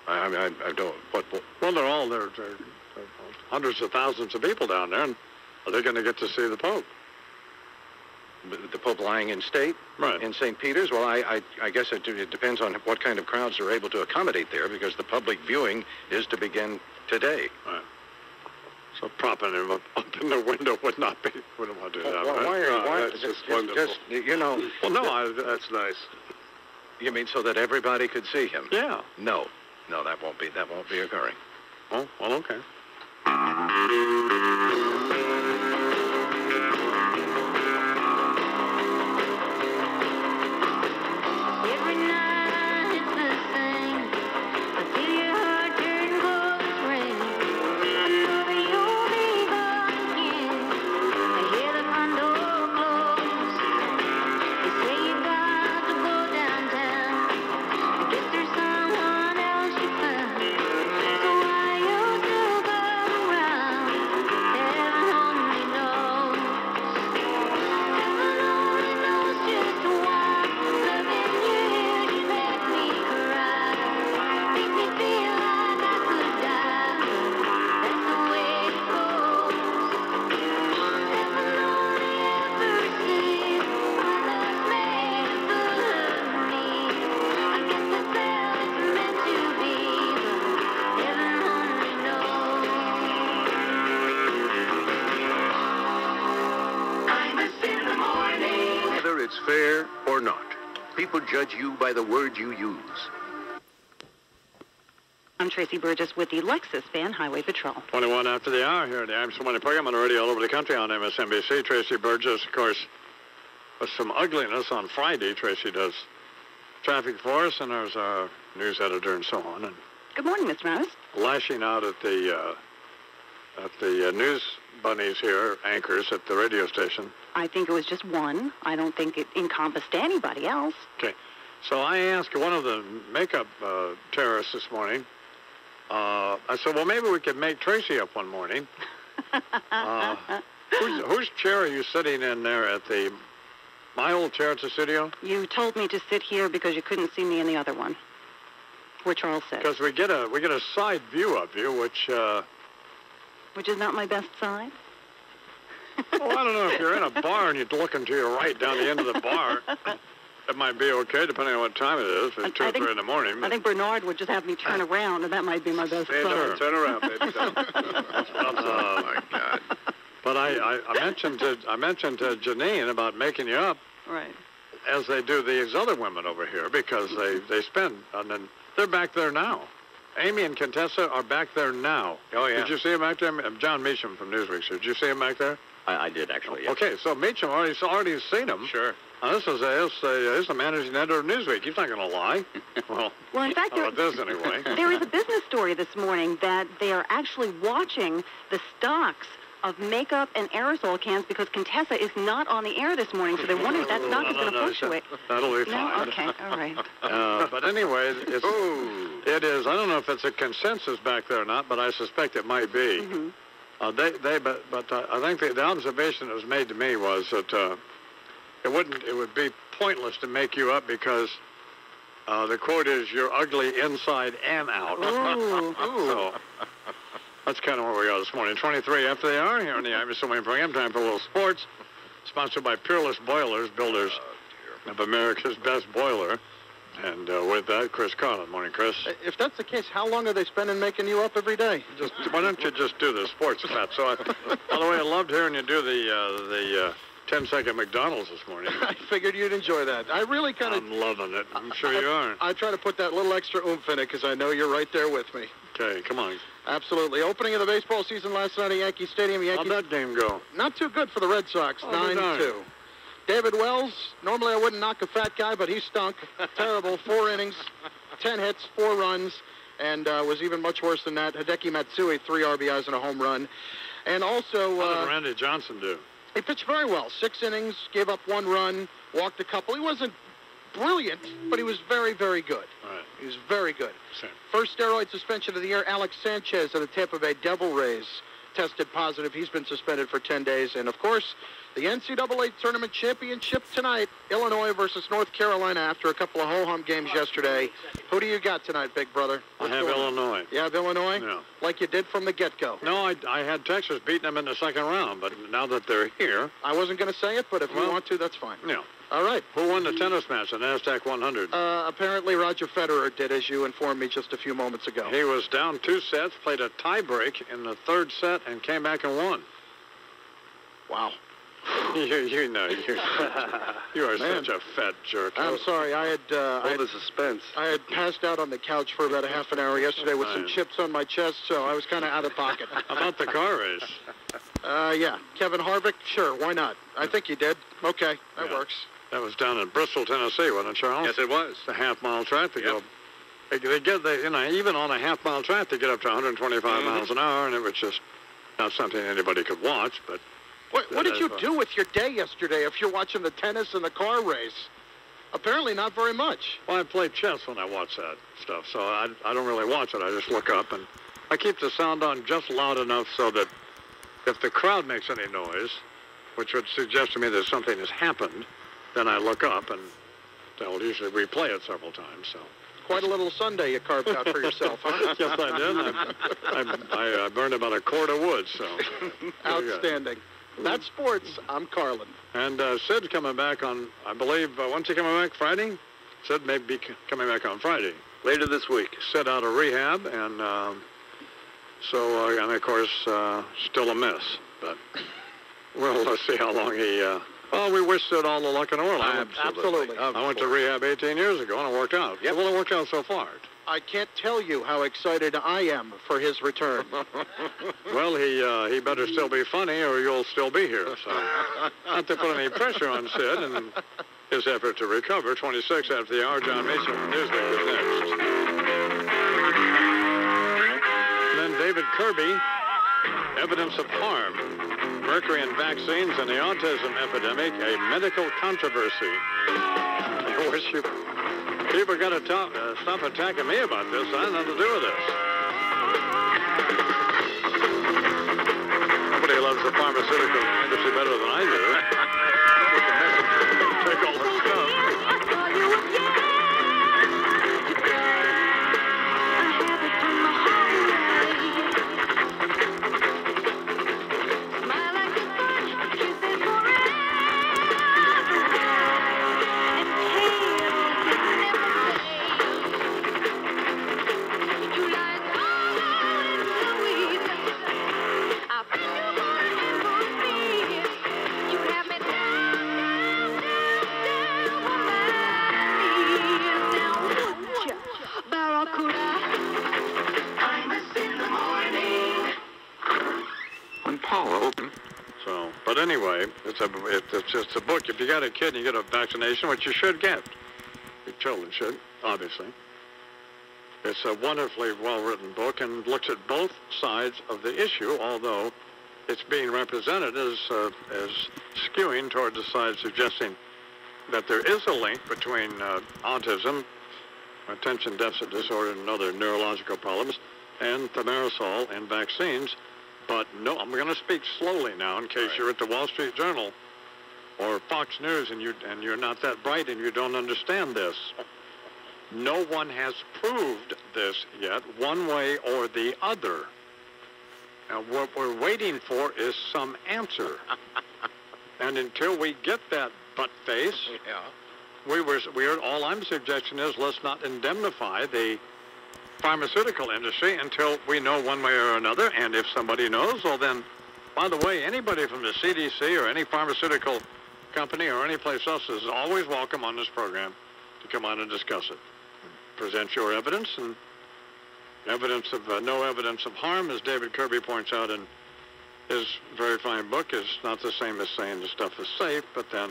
S7: I mean, I, I don't. What, what?
S5: Well, they're all there. There are hundreds of thousands of people down there, and are they going to get to see the Pope?
S7: The Pope lying in state
S5: right.
S7: in Saint Peter's? Well, I, I, I guess it, it depends on what kind of crowds they're able to accommodate there, because the public viewing is to begin today.
S5: Right. So propping him up, up in the window would not be. Wouldn't want to do that.
S7: Well,
S5: right?
S7: why are
S5: No,
S7: why,
S5: that's
S7: just,
S5: just
S7: just,
S5: wonderful.
S7: just, you know?
S5: Well, no, I, that's nice.
S7: You mean so that everybody could see him?
S5: Yeah.
S7: No, no, that won't be that won't be occurring.
S5: Oh, well, okay.
S2: Every night it's the same. I feel your heart turn cold as rain. Another you'll be gone again. I hear the front door close. They say you got to go downtown. I guess there's someone else you found. So why you still come around? Heaven only knows. Heaven only knows just why. Loving you, you make me cry. Make me feel like I could die. That's the way it goes. Heaven only ever sees one that's made a fool of me. I guess the spell is meant to be, but heaven only knows. Imus in the morning.
S14: Whether it's fair or not, people judge you by the words you use.
S4: I'm Tracy Burgess with the Lexus Van Highway Patrol.
S5: twenty-one after the hour here at the Imus Morning program on the radio all over the country on M S N B C. Tracy Burgess, of course, with some ugliness on Friday. Tracy does traffic for us, and there's our news editor and so on. And
S4: Good morning, Mister Morris.
S5: lashing out at the uh, at the uh, news bunnies here, anchors at the radio station.
S4: I think it was just one. I don't think it encompassed anybody else.
S5: Okay, so I asked one of the makeup uh, terrorists this morning. Uh, I said, well, maybe we could make Tracy up one morning. uh, whose, whose chair are you sitting in there at the, my old chair at the studio?
S4: You told me to sit here because you couldn't see me in the other one, where Charles sits,
S5: Because we get a we get a side view of you, which uh,
S4: which is not my best side.
S5: well, I don't know, if you're in a bar and you're looking to your right down the end of the bar, it might be okay, depending on what time it is. If it's two
S4: I
S5: or
S4: think-
S5: three in the morning.
S4: I think Bernard would just have me turn around, and that might be my best
S5: Hey,
S4: side.
S5: turn, turn around, baby. Oh my God! But I, I, I mentioned to I mentioned to Janine about making you up,
S4: Right.
S5: as they do these other women over here, because they they spend, and then they're back there now. Amy and Contessa are back there now.
S16: Oh, yeah.
S5: Did you see him back there? John Meacham from Newsweek. So did you see him back there?
S16: I, I did, actually, yes.
S5: Okay, so Meacham already already seen him.
S16: Sure.
S5: Now, this is a, this is a, this is the managing editor of Newsweek. He's not going to lie. Well,
S4: Well, in fact,
S5: how
S4: there,
S5: about this anyway?
S4: there is a business story this morning that they are actually watching the stocks of makeup and aerosol cans because Contessa is not on the air this morning, so they're wondering if that stock
S5: No,
S4: is
S5: no,
S4: going to
S5: no,
S4: fluctuate.
S5: That'll be
S4: No?
S5: fine.
S4: Okay, all right.
S5: Uh, but anyway, it's, it is. I don't know if it's a consensus back there or not, but I suspect it might be.
S4: Mm-hmm.
S5: Uh, they, they, but, but uh, I think the, the observation that was made to me was that uh, it wouldn't, it would be pointless to make you up because uh, the quote is, "You're ugly inside and out."
S4: Ooh.
S5: So that's kind of where we are this morning. twenty-three after the hour here on the Imus Morning program. Time for a little sports. Sponsored by Peerless Boilers, builders of America's best boiler. And uh, with that, Chris Carlin. Morning, Chris.
S8: If that's the case, how long are they spending making you up every day?
S5: Just why don't you just do the sports chat? So, I, by the way, I loved hearing you do the uh, the uh, ten-second McDonald's this morning.
S8: I figured you'd enjoy that. I really kind of...
S5: I'm loving it. I'm sure you are.
S8: I try to put that little extra oomph in it because I know you're right there with me.
S5: Okay, come on.
S8: Absolutely. Opening of the baseball season last night at Yankee Stadium. Yankees,
S5: How'd that game go?
S8: Not too good for the Red Sox,
S5: Oh,
S8: nine
S5: darn.
S8: two. David Wells, normally I wouldn't knock a fat guy, but he stunk. Terrible. Four innings, ten hits, four runs, and uh, was even much worse than that. Hideki Matsui, three R B Is and a home run. And also...
S5: How
S8: Uh,
S5: did Randy Johnson do?
S8: He pitched very well. Six innings, gave up one run, walked a couple. He wasn't brilliant, but he was very, very good.
S5: All right.
S8: He was very good.
S5: Same.
S8: First steroid suspension of the year, Alex Sanchez of the Tampa Bay Devil Rays. tested positive. He's been suspended for ten days. And, of course, the N C double A Tournament Championship tonight, Illinois versus North Carolina after a couple of ho-hum games yesterday. Who do you got tonight, big brother?
S5: I have Illinois.
S8: You have Illinois?
S5: Yeah.
S8: Like you did from the get-go?
S5: No, I, I had Texas beating them in the second round, but now that they're here...
S8: I wasn't going to say it, but if
S5: well,
S8: you want to, that's fine.
S5: Yeah.
S8: All right.
S5: Who won the tennis match, the NASDAQ one hundred?
S8: Uh, apparently Roger Federer did, as you informed me just a few moments ago.
S5: He was down two sets, played a tie-break in the third set, and came back and won.
S8: Wow.
S5: you, you know, you, you are
S8: Man.
S5: such a fat jerk.
S8: I'm sorry. I had... Uh,
S5: All
S8: I had,
S5: the suspense.
S8: I had passed out on the couch for about a half an hour yesterday with some
S5: Nice.
S8: chips on my chest, so I was kind of out of pocket.
S5: How about the car race?
S8: Uh, yeah. Kevin Harvick? Sure, why not? I think he did. Okay, that
S5: Yeah.
S8: works.
S5: That was down in Bristol, Tennessee, wasn't it, Charles?
S10: Yes, it was.
S5: The half-mile track. They go. They, they get, they, you know, even on a half-mile track, they get up to one hundred twenty-five
S10: Mhm.
S5: miles an hour, and it was just not something anybody could watch. But
S8: What, what did you
S5: Uh,
S8: do with your day yesterday if you're watching the tennis and the car race? Apparently not very much.
S5: Well, I play chess when I watch that stuff, so I, I don't really watch it. I just look up, and I keep the sound on just loud enough so that if the crowd makes any noise, which would suggest to me that something has happened, then I look up, and they'll usually replay it several times. So
S8: Quite a little Sunday you carved out for yourself, huh?
S5: yes, I did. I, I, I, I burned about a cord of wood, so.
S8: Outstanding. That's sports. I'm Carlin.
S5: And uh, Sid's coming back on, I believe, uh, when's he coming back? Friday? Sid may be c- coming back on Friday.
S10: Later this week.
S5: Sid out of rehab, and um, so, uh, and of course, uh, still a mess. But well, let's see how long he, uh, well, we wish Sid all the luck in the world. I went-
S8: Absolutely.
S5: I went to rehab eighteen years ago, and it worked out.
S8: Yep.
S5: Well, it worked out so far.
S8: I can't tell you how excited I am for his return.
S5: Well, he uh, he better still be funny, or you'll still be here. So, not to put any pressure on Sid and his effort to recover. twenty-six after the hour. John Mason from Newsweek is next. And then David Kirby, evidence of harm, mercury in vaccines and the autism epidemic, a medical controversy. I wish you people got to talk, uh, stop attacking me about this. I have nothing to do with this. Nobody loves the pharmaceutical industry better than I do. Take all the stuff.
S3: When Paula opened.
S5: So, but anyway, it's a it, it's just a book. If you got a kid and you get a vaccination, which you should get, your children should, obviously. It's a wonderfully well-written book and looks at both sides of the issue, although it's being represented as uh, as skewing toward the side suggesting that there is a link between uh, autism, attention deficit disorder, and other neurological problems, and thimerosal and vaccines. But no, I'm going to speak slowly now in case you're at the Wall Street Journal or Fox News and, you, and you're not that bright and you don't understand this. No one has proved this yet, one way or the other. Now, what we're waiting for is some answer. And until we get that butt face,
S10: Yeah.
S5: we were, we are, all I'm suggesting is let's not indemnify the pharmaceutical industry until we know one way or another. And if somebody knows, well then, by the way, anybody from the C D C or any pharmaceutical company or any place else is always welcome on this program to come on and discuss it. Present your evidence, and evidence of uh, no evidence of harm, as David Kirby points out in his very fine book, is not the same as saying the stuff is safe, but then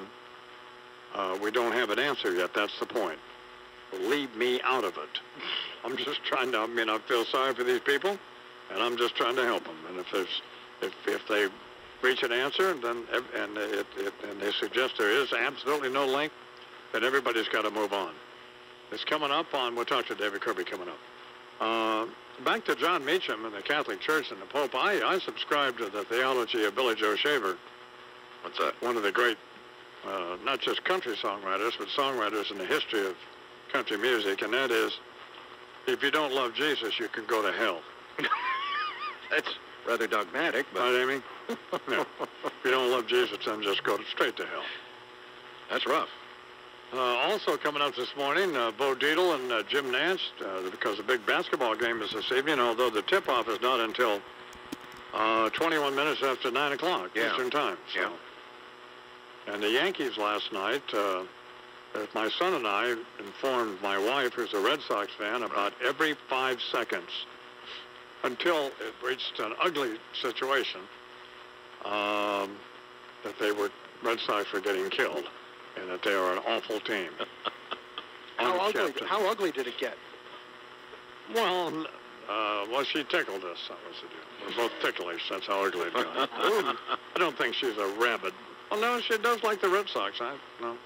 S5: uh, we don't have an answer yet. That's the point. Leave me out of it. I'm just trying to, I mean, I feel sorry for these people, and I'm just trying to help them. And if there's, if, if they reach an answer, then, and, it, it, and they suggest there is absolutely no link, then everybody's got to move on. It's coming up on, we'll talk to David Kirby coming up. Uh, Back to John Meacham and the Catholic Church and the Pope. I, I subscribe to the theology of Billy Joe Shaver.
S7: What's that?
S5: One of the great, uh, not just country songwriters, but songwriters in the history of country music, and that is, if you don't love Jesus, you can go to hell.
S7: That's rather dogmatic, but...
S5: Right, Amy? No. If you don't love Jesus, then just go straight to hell.
S7: That's rough.
S5: Uh, also coming up this morning, uh, Bo Dietl and uh, Jim Nance, uh, because the big basketball game is this evening, although the tip-off is not until uh, twenty-one minutes after nine o'clock
S7: Yeah.
S5: Eastern Time. So.
S7: Yeah.
S5: And the Yankees last night, uh, my son and I informed my wife, who's a Red Sox fan, about every five seconds until it reached an ugly situation um, that they were, Red Sox were getting killed and that they are an awful team.
S8: How ugly,
S5: Captain.
S8: how ugly did it get?
S5: Well, uh, well, she tickled us. That was the deal. We're both ticklish. That's how ugly it got. I don't think she's a rabid. Well, no, she does like the Red Sox. I no.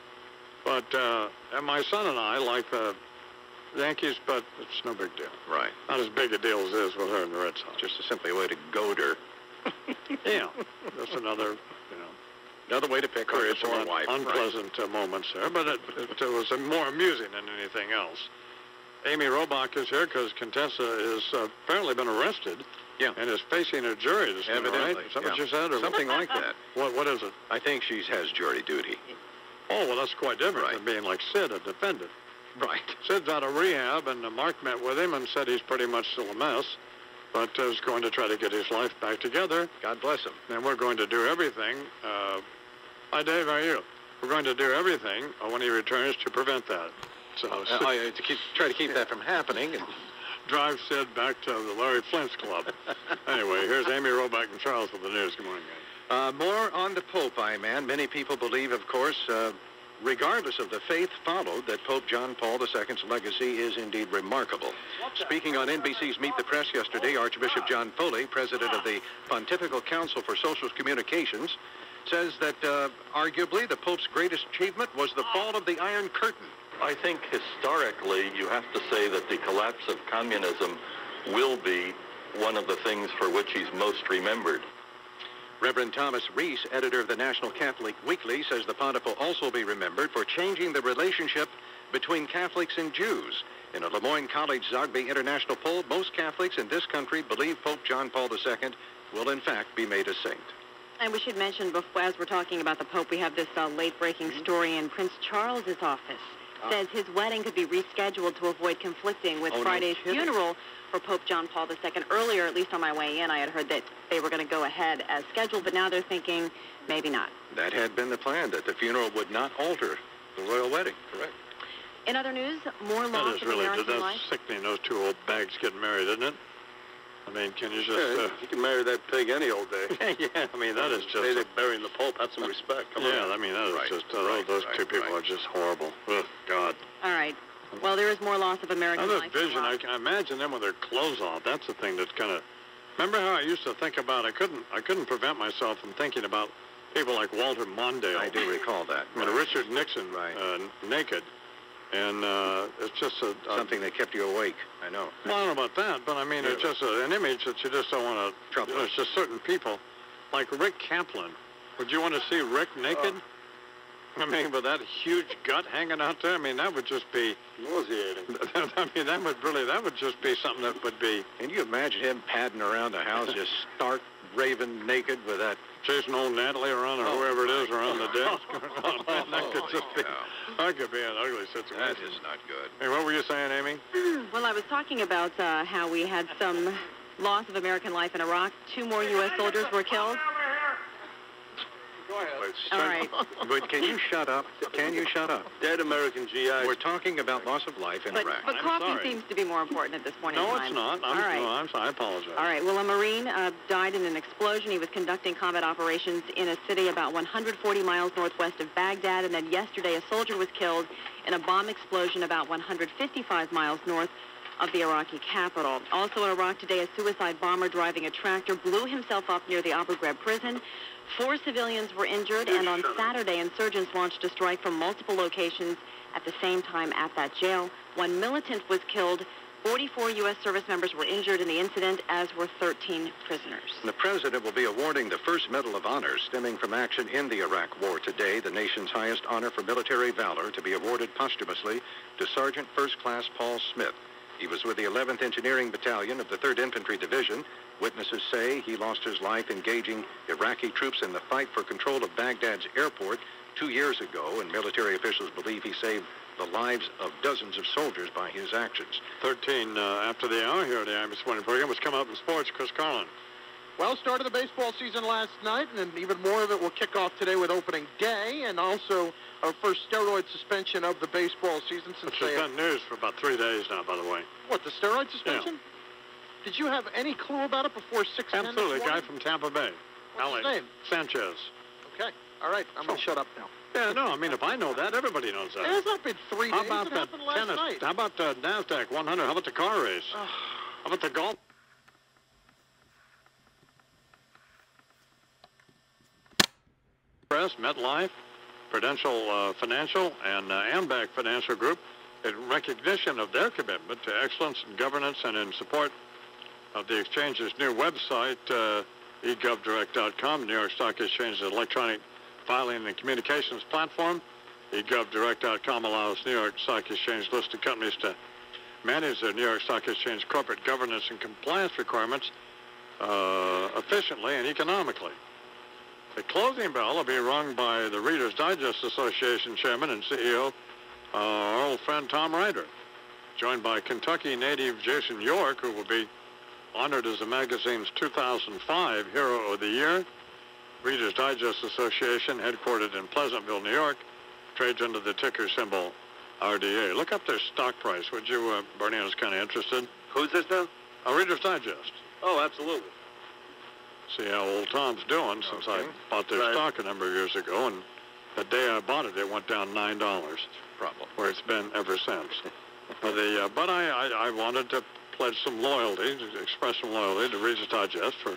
S5: But uh, and my son and I like the Yankees, but it's no big deal.
S7: Right.
S5: Not as big a deal as it is with her and the Red Sox.
S7: Just a simply a way to goad her.
S5: Yeah, just another, you know,
S7: Another way to pick her is
S5: some
S7: her wife.
S5: unpleasant uh, moments there, but it, it, it was uh, more amusing than anything else. Amy Robach is here because Contessa has uh, apparently been arrested.
S7: Yeah.
S5: And is facing a jury this morning,
S7: Evidently.
S5: right? Is that
S7: yeah.
S5: what you said? Or
S7: Something like that.
S5: What, what is it?
S7: I think she has jury duty.
S5: Oh, well, that's quite different
S7: Right.
S5: than being like Sid, a defendant.
S7: Right.
S5: Sid's out of rehab, and uh, Mark met with him and said he's pretty much still a mess, but uh, is going to try to get his life back together.
S7: God bless him.
S5: And we're going to do everything. Uh, hi, Dave, how are you? We're going to do everything uh, when he returns to prevent that. So
S7: Uh, I, to keep, try to keep that from happening. And
S5: drive Sid back to the Larry Flint's Club. Anyway, here's Amy Robach and Charles with the news. Good morning, guys.
S7: Uh, more on the Pope, I man. Many people believe, of course, uh, regardless of the faith followed, that Pope John Paul the Second's legacy is indeed remarkable. Speaking on N B C's Meet the Press yesterday, Archbishop John Foley, president of the Pontifical Council for Social Communications, says that uh, arguably the Pope's greatest achievement was the fall of the Iron Curtain.
S18: I think historically you have to say that the collapse of communism will be one of the things for which he's most remembered.
S7: Reverend Thomas Reese, editor of the National Catholic Weekly, says the Pontiff will also be remembered for changing the relationship between Catholics and Jews. In a Le Moyne College Zogby International poll, most Catholics in this country believe Pope John Paul the Second will in fact be made a saint.
S19: And we should mention, before, as we're talking about the Pope, we have this uh, late-breaking story in Prince Charles's office.
S7: Ah.
S19: Says his wedding could be rescheduled to avoid conflicting with
S7: Oh, no
S19: Friday's
S7: kidding.
S19: funeral for Pope John Paul the Second. Earlier, at least on my way in, I had heard that they were going to go ahead as scheduled, but now they're thinking maybe not.
S7: That had been the plan, that the funeral would not alter the royal wedding. Correct.
S19: In other news, more
S5: That
S19: loss
S5: is
S19: of
S5: really,
S19: American
S5: that's
S19: life.
S5: sickening, those two old bags getting married, isn't it? I mean, can you just... Uh,
S20: you can marry that pig any old day.
S5: yeah, I mean, that is just...
S20: Say they're burying the Pope. Have some respect. Come
S5: yeah,
S20: on.
S5: I mean, that is
S20: Right,
S5: just... Uh,
S20: right,
S5: those
S20: right,
S5: two people
S20: right.
S5: are just horrible. Ugh, God.
S19: All right. Well, there is more loss of American
S5: I have
S19: life.
S5: a vision. I can imagine them with their clothes off. That's the thing that's kind of... Remember how I used to think about... I couldn't I couldn't prevent myself from thinking about people like Walter Mondale.
S7: I do recall that.
S5: I mean, Richard Nixon,
S7: Right.
S5: uh, naked. And uh, it's just a... a
S7: Something that kept you awake. I know.
S5: Well, I don't know about that, but I mean, it's just a, an image that you just don't want to...
S7: Trouble.
S5: You know, it's just certain people. Like Rick Kaplan. Would you want to see Rick naked? I mean, with that huge gut hanging out there, I mean, that would just be...
S20: Nauseating.
S5: I mean, that would really, that would just be something that would be...
S7: Can you imagine him padding around the house just stark, raving naked with that...
S5: Chasing old Natalie around or
S7: Oh,
S5: whoever it is
S7: my
S5: around the desk.
S7: God.
S5: Oh, man, that could just be...
S7: Yeah.
S5: That could be an ugly situation.
S7: That is not good.
S5: Hey, what were you saying, Amy?
S19: Well, I was talking about uh, how we had some loss of American life in Iraq. Two more U S soldiers were killed.
S20: Go ahead.
S19: All right.
S7: But can you shut up? Can you shut up?
S20: Dead American G Is.
S7: We're talking about loss of life in
S19: But,
S7: Iraq.
S19: but
S5: I'm
S19: coffee
S5: sorry.
S19: seems to be more important at this point in
S5: No,
S19: time.
S5: it's not. I'm,
S19: All right.
S5: no, I'm sorry. I apologize.
S19: All right. Well, a Marine uh, died in an explosion. He was conducting combat operations in a city about one hundred forty miles northwest of Baghdad. And then yesterday, a soldier was killed in a bomb explosion about one hundred fifty-five miles north of the Iraqi capital. Also in Iraq today, a suicide bomber driving a tractor blew himself up near the Abu Ghraib prison. Four civilians were injured, and on Saturday, insurgents launched a strike from multiple locations at the same time at that jail. One militant was killed forty-four U S service members were injured in the incident, as were thirteen prisoners.
S7: The president will be awarding the first Medal of Honor stemming from action in the Iraq War today, the nation's highest honor for military valor, to be awarded posthumously to Sergeant First Class Paul Smith. He was with the eleventh Engineering Battalion of the third Infantry Division. Witnesses say he lost his life engaging Iraqi troops in the fight for control of Baghdad's airport two years ago, and military officials believe he saved the lives of dozens of soldiers by his actions.
S5: thirteen uh, after the hour here at the Imus Morning Program. What's coming up in sports, Chris Carlin?
S8: Well, started the baseball season last night, and even more of it will kick off today with opening day, and also our first steroid suspension of the baseball season since
S5: Which has
S8: they...
S5: been news for about three days now, by the way.
S8: What, the steroid suspension?
S5: Yeah.
S8: Did you have any clue about it before six ten?
S5: Absolutely, guy from Tampa Bay.
S8: What's his name?
S5: Sanchez.
S8: Okay, all right, I'm going to shut up now.
S5: Yeah, no, I mean, if I know that, everybody knows that.
S8: It has not been three
S5: How
S8: days.
S5: about
S8: It
S5: the
S8: happened last
S5: tennis?
S8: night.
S5: How about the NASDAQ one hundred? How about the car race? How about the golf? Press, MetLife, Prudential uh, Financial, and uh, Ambac Financial Group, in recognition of their commitment to excellence in governance and in support of the exchange's new website, uh, e gov direct dot com, New York Stock Exchange's electronic filing and communications platform. e gov direct dot com allows New York Stock Exchange listed companies to manage their New York Stock Exchange corporate governance and compliance requirements uh, efficiently and economically. The closing bell will be rung by the Reader's Digest Association Chairman and C E O, uh, our old friend Tom Ryder, joined by Kentucky native Jason York, who will be honored as the magazine's two thousand five Hero of the Year. Reader's Digest Association, headquartered in Pleasantville, New York, trades under the ticker symbol R D A. Look up their stock price, would you, uh, Bernie? I was kind of interested.
S10: Who's this now?
S5: Uh, Reader's Digest.
S10: Oh, absolutely.
S5: See how old Tom's doing since
S10: Okay.
S5: I bought their
S10: Right.
S5: stock a number of years ago, and the day I bought it, it went down nine dollars.
S10: Problem.
S5: Where it's been ever since. but the, uh, but I, I, I wanted to pledge some loyalty, to express some loyalty to Reader's Digest for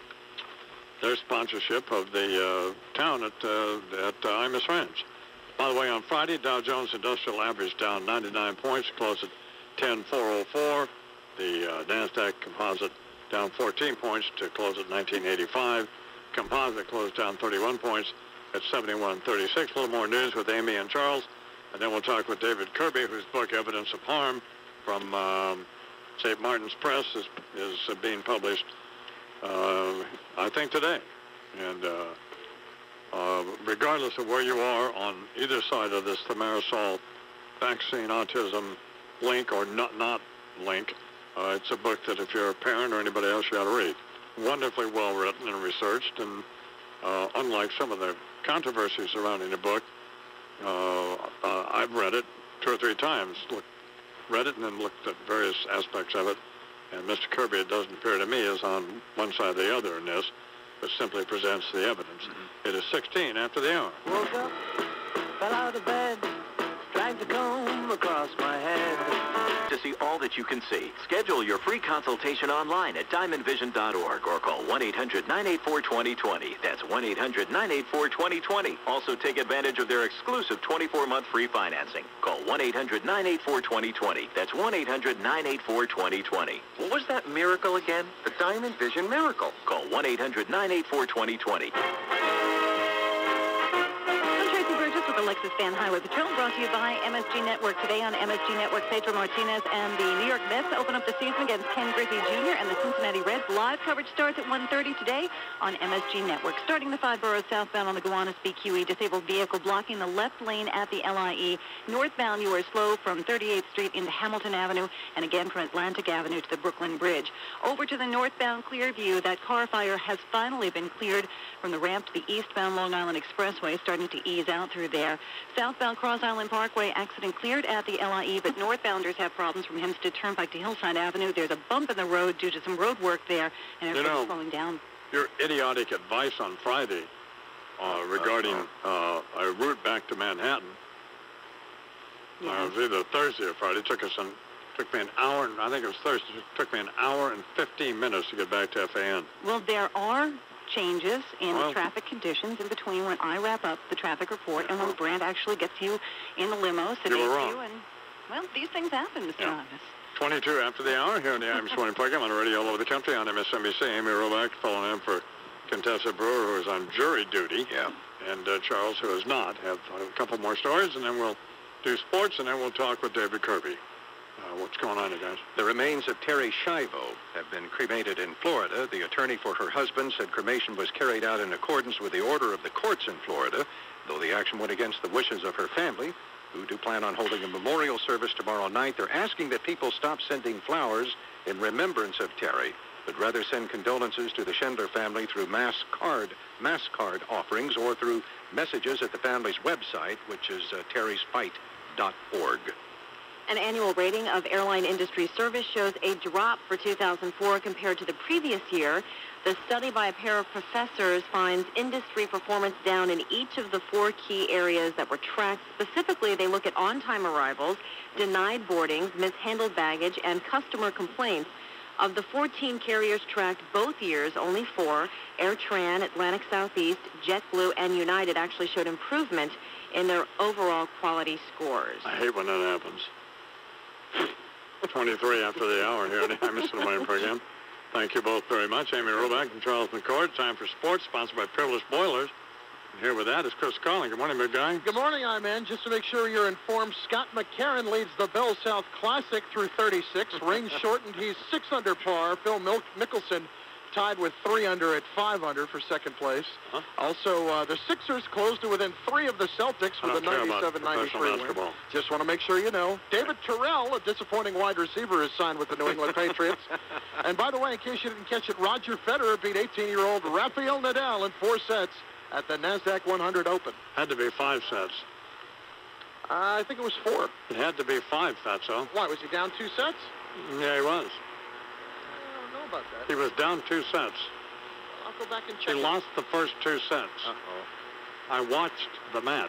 S5: their sponsorship of the uh, town at, uh, at uh, Imus Ranch. By the way, on Friday, Dow Jones Industrial Average down ninety-nine points, closed at ten four oh four. The uh, NASDAQ Composite down fourteen points to close at nineteen eighty-five. Composite closed down thirty-one points at seventy-one thirty-six. A little more news with Amy and Charles, and then we'll talk with David Kirby, whose book Evidence of Harm from um, Saint Martin's Press is, is uh, being published, uh, I think, today. And uh, uh, regardless of where you are on either side of this thimerosal vaccine autism link or not, not link, Uh, it's a book that if you're a parent or anybody else, you ought to read. Wonderfully well written and researched, and uh, unlike some of the controversies surrounding the book, uh, uh, I've read it two or three times. Look, read it and then looked at various aspects of it. And Mister Kirby, it doesn't appear to me, is on one side or the other in this, but simply presents the evidence. Mm-hmm. It is sixteen after the hour.
S2: Woke up, fell out of bed, dragged a comb across my head.
S17: To see all that you can see, schedule your free consultation online at diamond vision dot org or call one eight hundred nine eight four two oh two oh. That's one eight hundred nine eight four two oh two oh. Also take advantage of their exclusive twenty-four month free financing. Call one eight hundred nine eight four two oh two oh. That's one eight hundred nine eight four two oh two oh. What was that miracle again? The Diamond Vision Miracle. Call one eight hundred nine eight four two oh two oh.
S4: With Alexis Van Highway Patrol, brought to you by M S G Network. Today on M S G Network, Pedro Martinez and the New York Mets open up the season against Ken Griffey Junior and the Cincinnati Reds. Live coverage starts at one thirty today on M S G Network. Starting the five boroughs southbound on the Gowanus B Q E, disabled vehicle blocking the left lane at the L I E. Northbound, you are slow from thirty-eighth Street into Hamilton Avenue, and again from Atlantic Avenue to the Brooklyn Bridge. Over to the northbound Clearview, that car fire has finally been cleared from the ramp to the eastbound Long Island Expressway, starting to ease out through there. Southbound Cross Island Parkway, accident cleared at the L I E, but northbounders have problems from Hempstead Turnpike to Hillside Avenue. There's a bump in the road due to some road work there, and everything's slowing down.
S5: Your idiotic advice on Friday uh, regarding uh, a route back to Manhattan,
S4: yeah.
S5: uh, it was either Thursday or Friday, took us an, took me an hour, and I think it was Thursday, it took me an hour and fifteen minutes to get back to F A N.
S4: Well, there are changes in
S5: well,
S4: traffic conditions in between when I wrap up the traffic report and when Brand actually gets you in the limo, sedates
S5: you, were wrong.
S4: you, and, well, these things happen, Mister
S5: Yeah.
S4: Imus.
S5: twenty-two after the hour here in the Imus Morning program on the radio all over the country on M S N B C. Amy Roback filling in for Contessa Brewer, who is on jury duty.
S7: Yeah.
S5: And uh, Charles, who is not. Have a couple more stories, and then we'll do sports, and then we'll talk with David Kirby. Uh, what's going on, you guys?
S7: The remains of Terry Schiavo have been cremated in Florida. The attorney for her husband said cremation was carried out in accordance with the order of the courts in Florida, though the action went against the wishes of her family, who do plan on holding a memorial service tomorrow night. They're asking that people stop sending flowers in remembrance of Terry, but rather send condolences to the Schindler family through mass card, mass card offerings or through messages at the family's website, which is uh, terrys fight dot org.
S19: An annual rating of airline industry service shows a drop for two thousand four compared to the previous year. The study by a pair of professors finds industry performance down in each of the four key areas that were tracked. Specifically, they look at on-time arrivals, denied boardings, mishandled baggage, and customer complaints. Of the fourteen carriers tracked both years, only four, AirTran, Atlantic Southeast, JetBlue, and United actually showed improvement in their overall quality scores.
S5: I hate when that happens. twenty-three after the hour here in the Imus Morning program. Thank you both very much. Amy Roback and Charles McCord. Time for sports, sponsored by Privileged Boilers. And here with that is Chris Carlin. Good morning, big guy.
S8: Good morning, I-Man. Just to make sure you're informed, Scott McCarron leads the Bell South Classic through thirty-six. Rain shortened. He's six under par. Phil Mil- Mickelson tied with three under at five under for second place.
S5: Huh?
S8: Also, uh, the Sixers closed to within three of the Celtics with a ninety-seven ninety-three win. Just want to make sure you know. David Terrell, a disappointing wide receiver, is signed with the New England Patriots. And by the way, in case you didn't catch it, Roger Federer beat eighteen-year-old Rafael Nadal in four sets at the NASDAQ one hundred Open.
S5: Had to be five sets.
S8: Uh, I think it was four.
S5: It had to be five, Fatso.
S8: Why, was he down two sets?
S5: Yeah, he was.
S8: I don't know about that.
S5: He was down two sets.
S8: I'll go back and check.
S5: He
S8: it.
S5: lost the first two sets.
S8: Uh-oh.
S5: I watched the match.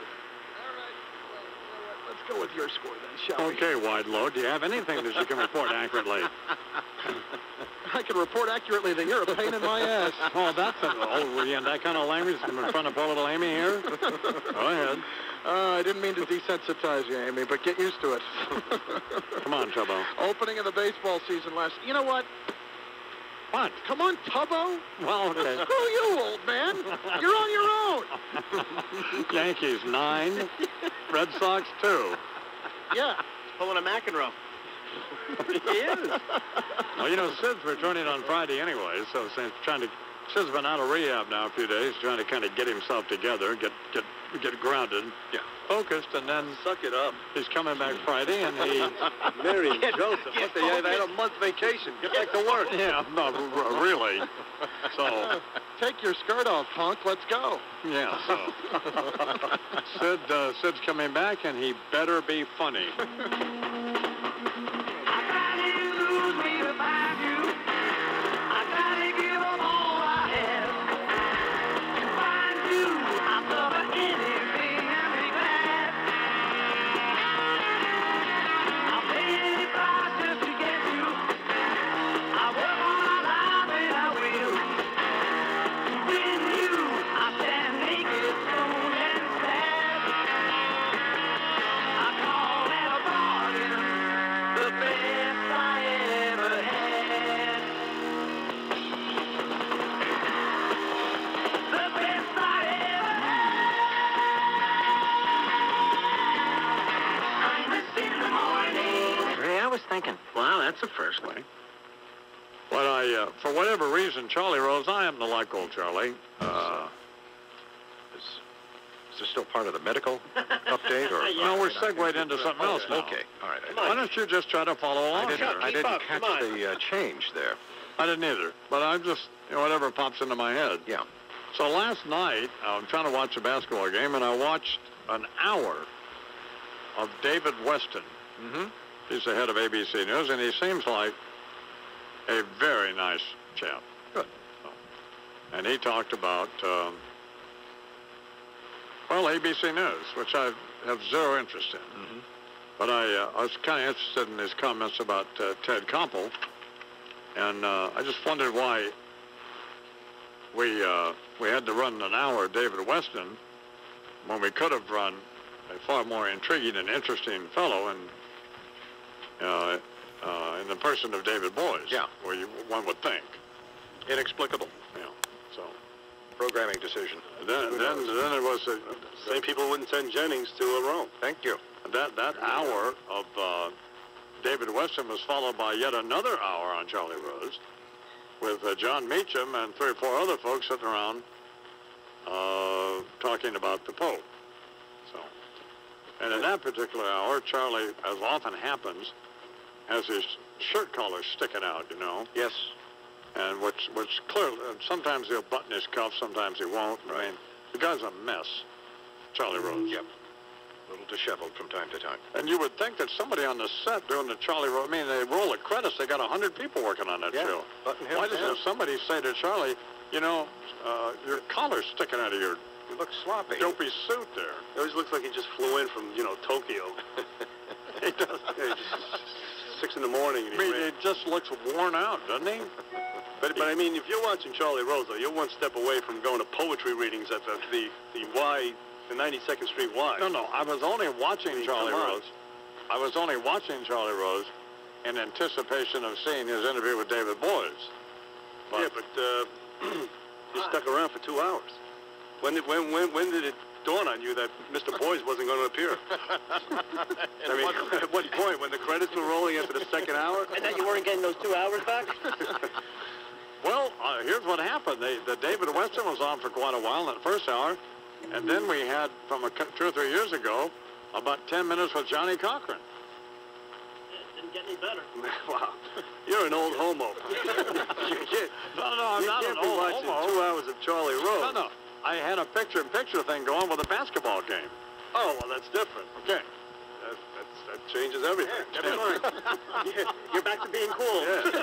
S8: Let's go with your score then, shall we?
S5: Okay, Wide Load. Do you have anything that you can report accurately?
S8: I can report accurately that you're a pain in my ass.
S5: Oh, that's a, oh, were you in that kind of language in front of poor little Amy here? Go ahead.
S8: Uh, I didn't mean to desensitize you, Amy, but get used to it.
S5: Come on, Tubbo.
S8: Opening of the baseball season last... You know what?
S5: What?
S8: Come on, Tubbo.
S5: Well, okay.
S8: Screw you, old man. You're on your own.
S5: Yankees, nine. Red Sox, two.
S8: Yeah.
S10: Pulling a McEnroe.
S5: He is. Well, you know, Sid's returning on Friday anyway, so since trying to... Sid's been out of rehab now a few days, trying to kind of get himself together, get get get grounded,
S7: yeah,
S5: focused, and then
S10: suck it up.
S5: He's coming back Friday, and he...
S10: Mary and Joseph, what the hell? They had a month vacation. Get back to work.
S5: Yeah, no, r- really. So...
S8: Take your skirt off, punk. Let's go.
S5: Yeah, so... Sid, uh, Sid's coming back, and he better be funny.
S10: Thinking, wow, that's a first one.
S5: But I, uh, for whatever reason, Charlie Rose, I happen to like old Charlie. Uh,
S7: is, is this still part of the medical update? Or
S5: yeah, no, we're segued into something else now.
S7: Okay, all right.
S5: Why don't you just try to follow along?
S7: I didn't,
S5: here?
S7: I didn't
S10: up,
S7: catch the uh, change there.
S5: I didn't either, but I'm just, you know, whatever pops into my head.
S7: Yeah.
S5: So last night, I'm trying to watch a basketball game, and I watched an hour of David Weston.
S7: Mm-hmm.
S5: He's the head of A B C News, and he seems like a very nice chap.
S7: Good.
S5: And he talked about, um, well, A B C News, which I have zero interest in.
S7: Mm-hmm.
S5: But I, uh, I was kind of interested in his comments about uh, Ted Koppel, and uh, I just wondered why we uh, we had to run an hour of David Weston when we could have run a far more intriguing and interesting fellow. And uh, uh, in the person of David Boies.
S7: Yeah.
S5: Well, you, one would think.
S7: Inexplicable.
S5: Yeah. So.
S7: Programming decision.
S5: Then, then, then it was uh,
S20: Same people wouldn't send Jennings to uh, Rome.
S7: Thank you.
S5: that that hour of uh, David Weston was followed by yet another hour on Charlie Rose with uh, John Meacham and three or four other folks sitting around uh, talking about the Pope. So, and in that particular hour, Charlie, as often happens, has his shirt collar sticking out, you know.
S7: Yes.
S5: And which, which clearly, sometimes he'll button his cuff, sometimes he won't. I mean, the guy's a mess, Charlie Rose.
S7: Yep. A little disheveled from time to time.
S5: And you would think that somebody on the set doing the Charlie Rose, I mean, they roll the credits, they got one hundred people working on that
S7: Yeah,
S5: show.
S7: button him
S5: Why doesn't
S7: down.
S5: somebody say to Charlie, you know, uh, your collar's sticking out of your
S7: You look sloppy.
S5: dopey suit there?
S20: He always looks like he just flew in from, you know, Tokyo.
S5: He does.
S20: Yeah, just six in the morning. And
S5: I
S20: he
S5: mean,
S20: ran.
S5: it just looks worn out, doesn't he?
S20: But, but I mean, if you're watching Charlie Rose, though, you're one step away from going to poetry readings at the the, the Y, the ninety-second Street Y.
S5: No, no, I was only watching
S20: I mean,
S5: Charlie
S20: come on.
S5: Rose. I was only watching Charlie Rose in anticipation of seeing his interview with David Boies. But,
S20: Yeah, but uh, you stuck around for two hours. When did when when when did it dawn on you that Mister Boies wasn't going to appear? I mean, at what point? When the credits were rolling after the second hour?
S14: And that you weren't getting those two hours back?
S5: well, uh, here's what happened. They, the David Weston was on for quite a while in that first hour, and then we had, from a, cou- two or three years ago, about ten minutes with Johnny Cochran.
S14: Didn't get any better.
S20: Wow, you're an old homo. you can't,
S5: No, no, I'm
S20: you
S5: not
S20: can't
S5: an
S20: be
S5: old
S20: watching
S5: homo.
S20: two hours of Charlie Rose.
S5: No, no. I had a picture-in-picture thing going with a basketball game.
S20: Oh, well, that's different.
S5: Okay.
S20: That, that's, that changes everything.
S14: Never mind. You're- You're back to being cool.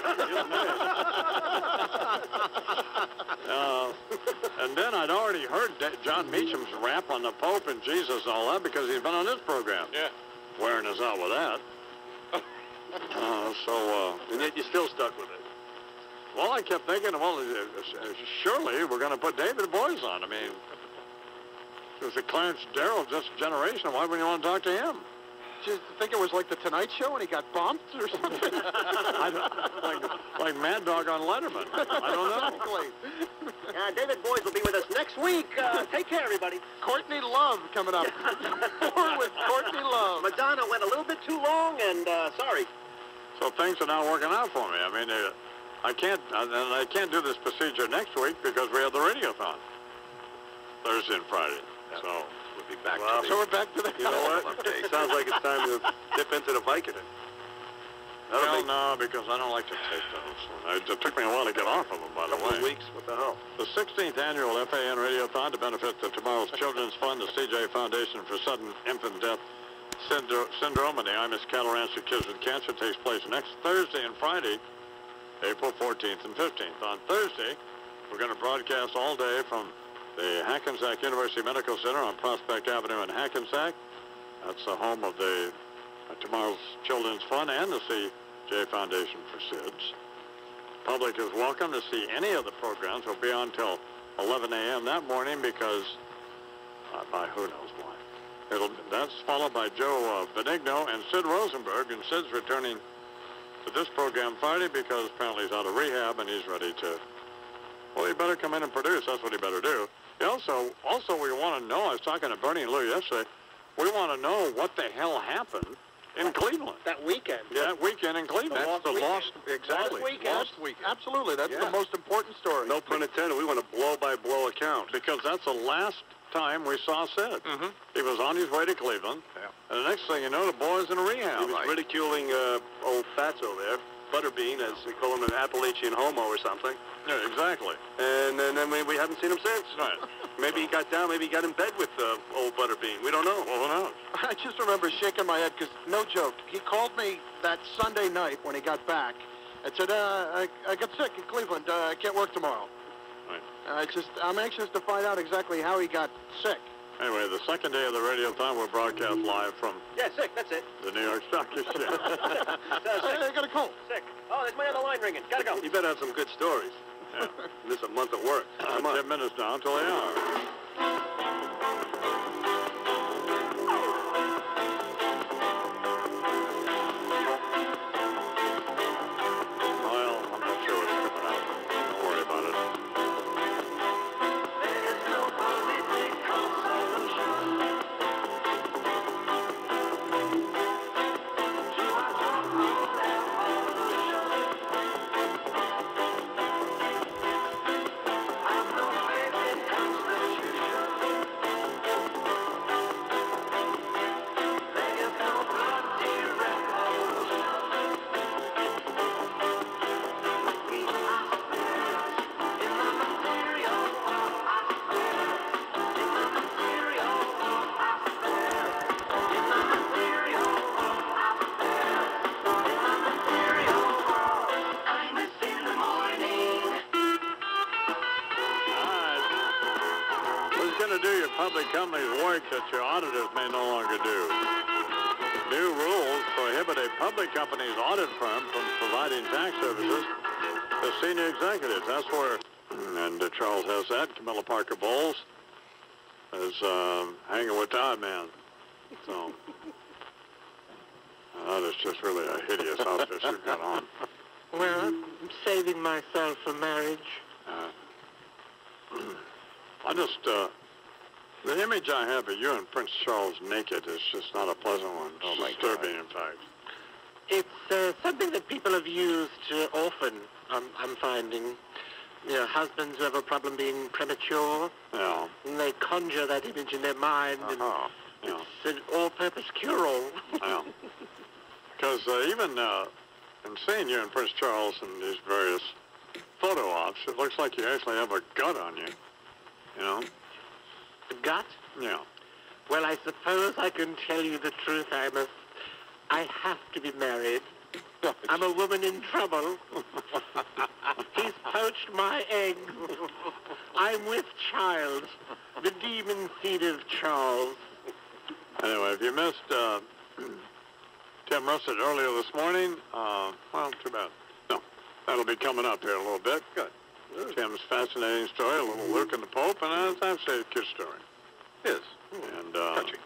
S5: Uh, and then I'd already heard Da- John Meacham's rap on the Pope and Jesus and all that because he'd been on this program.
S20: Yeah.
S5: Wearing us out with that. Uh, so, uh,
S20: And yet you're still stuck with it.
S5: well, I kept thinking, well, uh, uh, surely we're going to put David Boies on. I mean, it was the Clarence Darrow of this generation. Why wouldn't you want to talk to him?
S8: Just think it was like the Tonight Show and he got bumped or something.
S5: I don't, like, like Mad Dog on Letterman. I don't know.
S8: Exactly.
S14: Uh, David Boies will be with us next week. Uh, take care, everybody.
S8: Courtney Love coming up. More with Courtney Love.
S14: Madonna went a little bit too long, and uh, sorry.
S5: So things are not working out for me. I mean, uh, I can't, uh, and I can't do this procedure next week because we have the radiothon Thursday and Friday. So
S7: We'll be back
S20: Wow.
S7: to
S8: So
S7: the
S8: we're back to the...
S20: You know what?
S7: update.
S20: Sounds like it's time to dip into the Vicodin. I don't
S5: well,
S20: think
S5: no, because I don't like to take those. I, it took me a while to get off of them, by
S20: a
S5: the
S20: couple
S5: way.
S20: of weeks. What the hell?
S5: The sixteenth annual F A N Radiothon to benefit the Tomorrow's Children's Fund, the C J Foundation for Sudden Infant Death Syndro- Syndrome, and the Imus Cattle Ranch for Kids with Cancer takes place next Thursday and Friday, April fourteenth and fifteenth. On Thursday, we're going to broadcast all day from the Hackensack University Medical Center on Prospect Avenue in Hackensack. That's the home of the uh, Tomorrow's Children's Fund and the C J Foundation for S I D S. Public is welcome to see any of the programs. We'll be on till eleven a m that morning because, uh, by who knows why. It'll, that's followed by Joe uh, Benigno and Sid Rosenberg, and Sid's returning to this program Friday because apparently he's out of rehab and he's ready to, well, he better come in and produce. That's what he better do. He also, also we want to know, I was talking to Bernie and Lou yesterday, we want to know what the hell happened in Cleveland.
S14: That weekend.
S5: Yeah, that weekend in Cleveland.
S8: That's the lost, exactly.
S14: Lost weekend.
S8: Lost week. Absolutely. That's
S20: Yeah.
S8: the most important story.
S20: No pun intended. We want a blow-by-blow account.
S5: Because that's the last time we saw Sid.
S20: Mm-hmm.
S5: He was on his way to Cleveland,
S20: Yeah.
S5: and the next thing you know, the boy's in a rehab.
S20: He was ridiculing uh, old Fatso there, Butterbean, as we call him, an Appalachian homo or something.
S5: Yeah, exactly.
S20: And, and then we, we haven't seen him since.
S5: Right.
S20: Maybe he got down, maybe he got in bed with uh, old Butterbean. We don't know.
S5: Well, who knows?
S8: I just remember shaking my head because, no joke, he called me that Sunday night when he got back and said, uh, I, I got sick in Cleveland. Uh, I can't work tomorrow.
S5: Right.
S8: I just, I'm anxious to find out exactly how he got sick.
S5: Anyway, the second day of the Radiothon will broadcast live from
S14: Yeah, sick. That's it.
S5: the New York Stock Exchange.
S14: Uh,
S8: Hey, I
S14: sick.
S8: got a cold.
S14: Sick. Oh, there's my other line ringing. Gotta go.
S20: You better have some good stories.
S5: Yeah.
S20: This is a month of work. Come on.
S5: Ten minutes down till the hour. going to do your public company's work that your auditors may no longer do. New rules prohibit a public company's audit firm from providing tax services to senior executives. That's where, and uh, Charles has that. Camilla Parker Bowles is um, hanging with Todd, man. So, uh, that is just really a hideous outfit you've got on.
S21: Well, I'm saving myself for marriage.
S5: Uh, I just, uh, the image I have of you and Prince Charles naked is just not a pleasant one. It's
S21: Oh, my
S5: disturbing, in fact.
S21: It's uh, something that people have used uh, often, I'm, I'm finding. You know, husbands who have a problem being premature,
S5: Yeah.
S21: and they conjure that image in their mind,
S5: Uh-huh.
S21: and it's an all-purpose cure-all.
S5: Yeah. Because uh, even uh, in seeing you and Prince Charles and these various photo ops, it looks like you actually have a gut on you. You know?
S21: The gut?
S5: Yeah.
S21: Well, I suppose I can tell you the truth, Imus. I have to be married. I'm a woman in trouble. He's poached my eggs. I'm with child, the demon seed of Charles.
S5: Anyway, if you missed uh, Tim Russett earlier this morning, uh, well, too bad. No, that'll be coming up here in a little bit. Good. Tim's fascinating story, a little Luke and the Pope, and uh, it's actually a kid story. It is. And, uh, touching.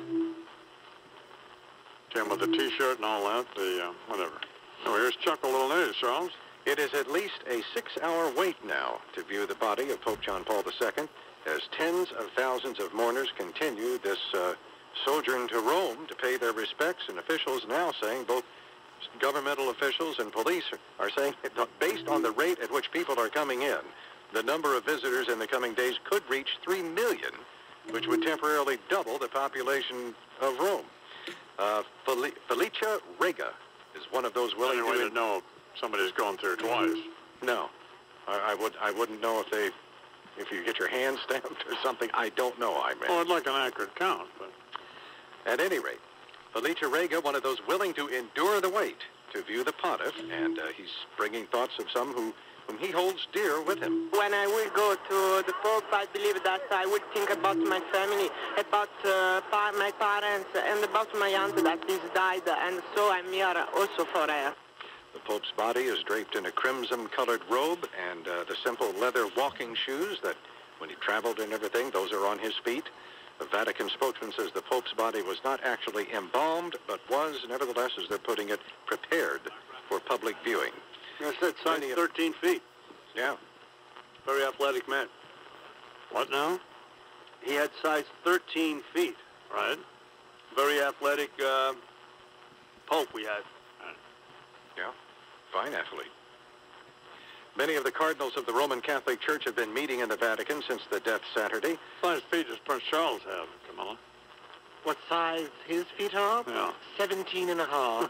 S5: Tim with the T-shirt and all that, the, uh, whatever. Oh, here's Chuck, a little news, Charles.
S7: It is at least a six-hour wait now to view the body of Pope John Paul the Second as tens of thousands of mourners continue this uh, sojourn to Rome to pay their respects, and officials now saying, both governmental officials and police are saying, based on the rate at which people are coming in, the number of visitors in the coming days could reach three million, which would temporarily double the population of Rome. Uh, Fel- Felicia Rega is one of those willing
S5: Any way
S7: to...
S5: to know if somebody's gone through twice?
S7: No. I, I, would, I wouldn't know if they... If you get your hand stamped or something, I don't know, I mean.
S5: Well, I'd like an accurate count, but...
S7: At any rate, Felicia Rega, one of those willing to endure the wait to view the pontiff, and uh, he's bringing thoughts of some who, whom he holds dear with him.
S21: When I will go to the Pope, I believe that I would think about my family, about uh, pa- my parents, and about my aunt that is died, and so I'm here also for her.
S7: The Pope's body is draped in a crimson-colored robe, and uh, the simple leather walking shoes that, when he traveled and everything, those are on his feet. The Vatican spokesman says the Pope's body was not actually embalmed, but was, nevertheless, as they're putting it, prepared for public viewing.
S20: That's it, size thirteen feet.
S7: Yeah.
S20: Very athletic man.
S5: What now?
S20: He had size thirteen feet.
S5: Right.
S20: Very athletic uh, Pope we had.
S7: Yeah. Fine athlete. Many of the cardinals of the Roman Catholic Church have been meeting in the Vatican since the death Saturday.
S5: What size feet does Prince Charles have, Camilla?
S21: What size his feet are?
S5: Yeah.
S21: Seventeen and a half.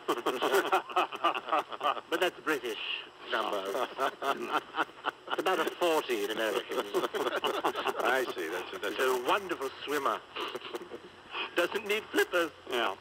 S21: But that's British numbers. It's about a forty in Americans.
S7: I see. That's a, that's
S21: He's a wonderful swimmer. Doesn't need flippers.
S5: Yeah.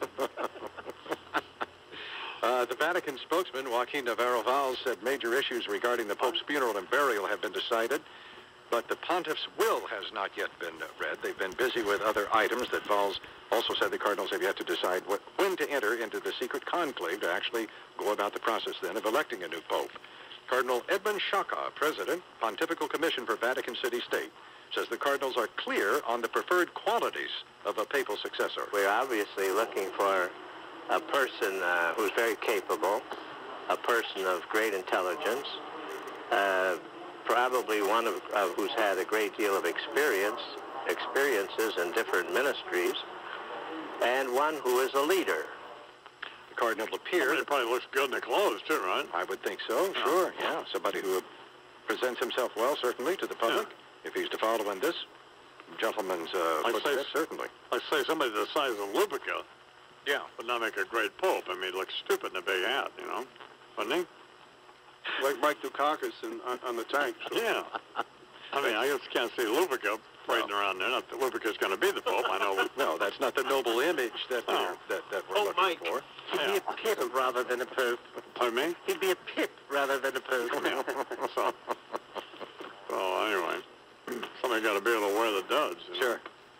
S7: Uh, the Vatican spokesman, Joaquin Navarro-Valls, said major issues regarding the Pope's funeral and burial have been decided, but the pontiff's will has not yet been read. They've been busy with other items that Valls also said the cardinals have yet to decide what, when to enter into the secret conclave to actually go about the process then of electing a new pope. Cardinal Edmund Shaka, president, Pontifical Commission for Vatican City State, says the cardinals are clear on the preferred qualities of a papal successor.
S22: We're obviously looking for a person uh, who's very capable, a person of great intelligence, uh, probably one of, uh, who's had a great deal of experience, experiences in different ministries, and one who is a leader.
S7: The cardinal appeared.
S5: Somebody probably looks good in the clothes, too, right?
S7: I would think so,
S5: Yeah.
S7: sure, yeah. Somebody who presents himself well, certainly, to the public. Yeah. If he's to follow in this gentleman's uh,
S5: I'd
S7: footsteps,
S5: say,
S7: certainly.
S5: I'd say somebody the size of Lupica
S7: yeah.
S5: would not make a great pope. I mean, he'd look stupid in a big hat, you know, wouldn't he?
S20: Like Mike Dukakis in, on, on the tank. So.
S5: Yeah. I mean, I just can't see Lupica parading no. around there. Not that Lupica's going to be the pope, I know.
S7: No, that's not the noble image that,
S5: no.
S7: that, that we're
S21: Oh,
S7: looking
S21: Mike.
S7: for.
S21: He'd
S5: Yeah.
S21: be a pip rather than a pope.
S5: Pardon me?
S21: He'd be a pip rather than a pope.
S5: Yeah. So, so, anyway, somebody Somebody got to be able to wear the duds. You know?
S7: Sure.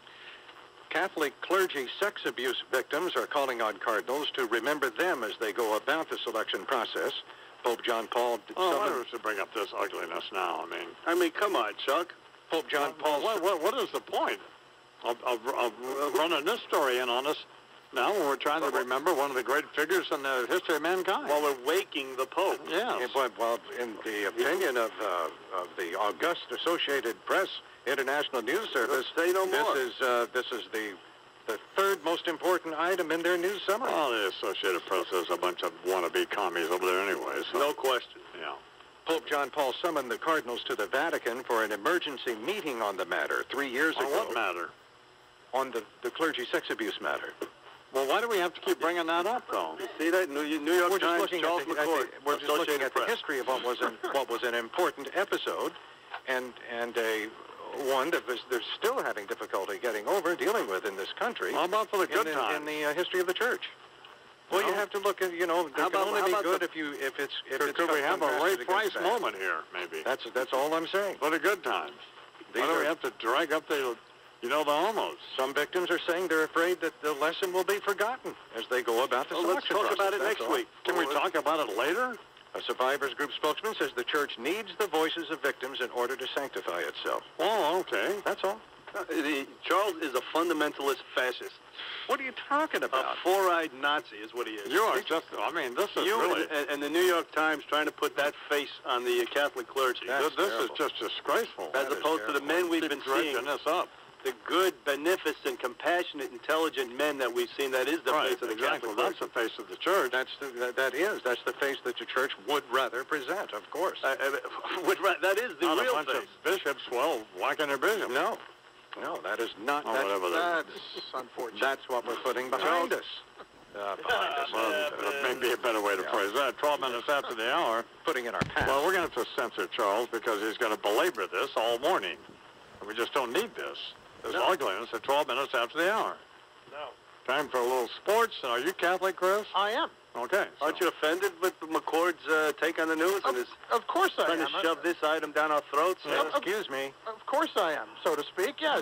S7: Catholic clergy sex abuse victims are calling on cardinals to remember them as they go about the selection process. Pope John Paul...
S5: Oh, why do we bring up this ugliness now? I mean...
S20: I mean, come on, Chuck.
S7: Pope John Paul...
S5: What, what, what is the point of, of, of running this story in on us now when we're trying to remember one of the great figures in the history of mankind?
S20: While we're waking the Pope.
S5: Yeah.
S7: Yeah, well, well, in the opinion of, uh, of the August Associated Press International News Service,
S20: say no
S7: this
S20: more.
S7: is uh, this is the the third most important item in their news summary.
S5: Well, the Associated Press is a bunch of wannabe commies over there anyway. So.
S20: No question.
S5: Yeah.
S7: Pope John Paul summoned the cardinals to the Vatican for an emergency meeting on the matter three years
S5: On
S7: ago.
S5: what matter?
S7: On the, the clergy sex abuse matter.
S5: Well, why do we have to keep bringing that up, though?
S20: You see that? New, New York
S7: We're just
S20: Times,
S7: looking
S20: Charles
S7: at the,
S20: McCord,
S7: at the, we're just looking
S20: Associated
S7: at the
S20: Press.
S7: history of what was an, what was an important episode, and and a one that was they're still having difficulty getting over, dealing with in this country.
S5: How about for the good
S7: in, the,
S5: times?
S7: in the uh, history of the church? Well,
S5: No.
S7: you have to look at, you know, it
S20: How
S7: can
S20: about-
S7: only
S20: how
S7: be
S20: about
S7: good
S20: the-
S7: if you if it's if
S5: Could,
S7: it's
S5: could we have a
S7: contrasted
S5: Ray Price
S7: against that.
S5: moment here, maybe?
S7: That's that's all I'm saying.
S5: For the good times.
S7: These
S5: Why do
S7: are-
S5: we have to drag up the, you know, the homos?
S7: Some victims are saying they're afraid that the lesson will be forgotten as they go about the
S20: Well, let's
S7: selection
S20: talk
S7: process.
S20: about it
S7: That's
S20: next
S7: all.
S20: week.
S5: Can we talk about it later?
S7: A survivors group spokesman says the church needs the voices of victims in order to sanctify itself.
S5: Oh, okay.
S7: That's all.
S20: Uh, the- Charles is a fundamentalist fascist.
S7: What are you talking
S20: A
S7: about?
S20: four-eyed Nazi is what he is.
S5: You are just, I mean, this is
S20: You
S5: really,
S20: and, and the New York Times trying to put that face on the Catholic clergy.
S7: That's
S5: this, this is
S7: terrible.
S5: just disgraceful.
S20: As
S7: That is
S20: opposed to the
S7: terrible.
S20: men we've
S5: Keep
S20: been
S5: dredging
S20: seeing,
S5: this up.
S20: the good, beneficent, compassionate, intelligent men that we've seen. That is the
S5: Right,
S20: face of the
S5: exactly.
S20: Catholic
S5: That's
S20: clergy.
S5: the face of the church.
S7: That's the, that, that is. That's the face that the church would rather present, of course.
S20: Uh, uh, would ra- that is the
S5: Not a
S20: real
S5: bunch
S20: face.
S5: of bishops, well, whacking their bishop.
S7: No. No, that is not.
S5: Oh,
S7: that's,
S5: whatever that is.
S8: That's unfortunate.
S7: that's what we're putting behind us. Uh, behind us.
S5: Well, uh, maybe a better way to
S7: Yeah.
S5: phrase that. twelve minutes after the hour.
S7: Putting in our past.
S5: Well, we're going to have to censor Charles because he's going to belabor this all morning. And we just don't need this. This
S20: No.
S5: ugliness at twelve minutes after the hour.
S20: No.
S5: Time for a little sports. Are you Catholic, Chris?
S8: I am.
S5: Okay. so-
S20: Aren't you offended with McCord's uh, take on the news and his
S8: Of course I
S20: trying
S8: am.
S20: to shove this item down our throats?
S5: Yeah.
S20: Uh,
S7: Excuse me.
S8: Of course I am, so to speak, yes.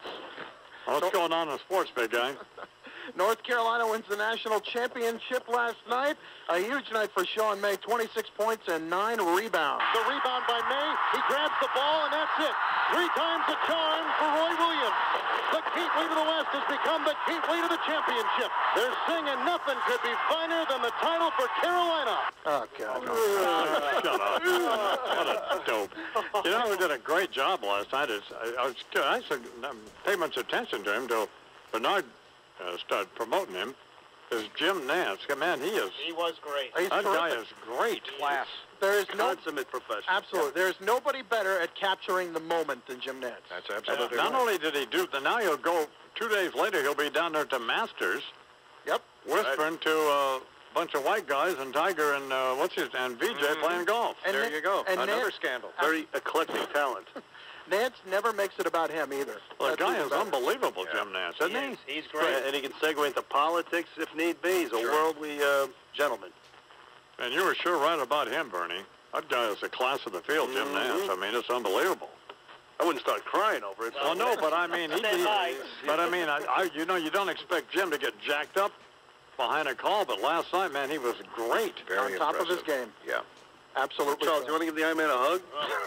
S5: What's
S8: So-
S5: going on in sports, big guy?
S8: North Carolina wins the national championship last night. A huge night for Sean May, twenty-six points and nine rebounds.
S1: The rebound by May. He grabs the ball, and that's it. Three times the charm for Roy Williams. The Gateway to the West has become the gateway to the championship. They're singing nothing could be finer than the title for Carolina.
S8: Oh, God.
S5: Shut up. What a dope. You know who did a great job last night? Is I, I was I should pay much attention to him till Bernard uh, started promoting him. Is Jim Nance. Man, he is.
S1: He was great.
S8: He's
S5: That guy
S8: terrific.
S5: is great.
S7: Class.
S8: There is no,
S20: consummate professional.
S8: absolutely, there is nobody better at capturing the moment than Jim Nance.
S7: That's
S5: Uh,
S7: absolutely
S5: not
S7: right.
S5: only did he do the, now he'll go two days later. He'll be down there to Masters.
S8: Yep.
S5: Whispering to a bunch of white guys and Tiger and uh, what's his and V J
S8: Mm-hmm.
S5: playing golf.
S8: And
S7: There
S8: Na-
S7: you go.
S8: and
S7: Another
S8: Nance-
S7: scandal.
S20: Very eclectic talent.
S8: Nance never makes it about him either.
S5: Well, the
S8: That's
S5: guy
S8: who's
S5: is
S8: better.
S5: unbelievable, Jim Nance, isn't he?
S1: He's
S20: And he can segue into politics if need be. He's a
S7: Sure.
S20: worldly uh, gentleman.
S5: And you were sure right about him, Bernie. That guy is the class of the field, Jim
S20: Mhm.
S5: Nance. I mean, it's unbelievable.
S20: I wouldn't start crying over it.
S5: Oh no, but I mean, he,
S1: Say hi.
S5: he but I mean, I, I, you know, you don't expect Jim to get jacked up behind a call, but last night, man, he was great.
S7: Very
S8: on top of his
S7: impressive.
S8: game.
S7: Yeah.
S8: Absolutely.
S20: Charles,
S8: so.
S20: you want to give the Iron Man a hug?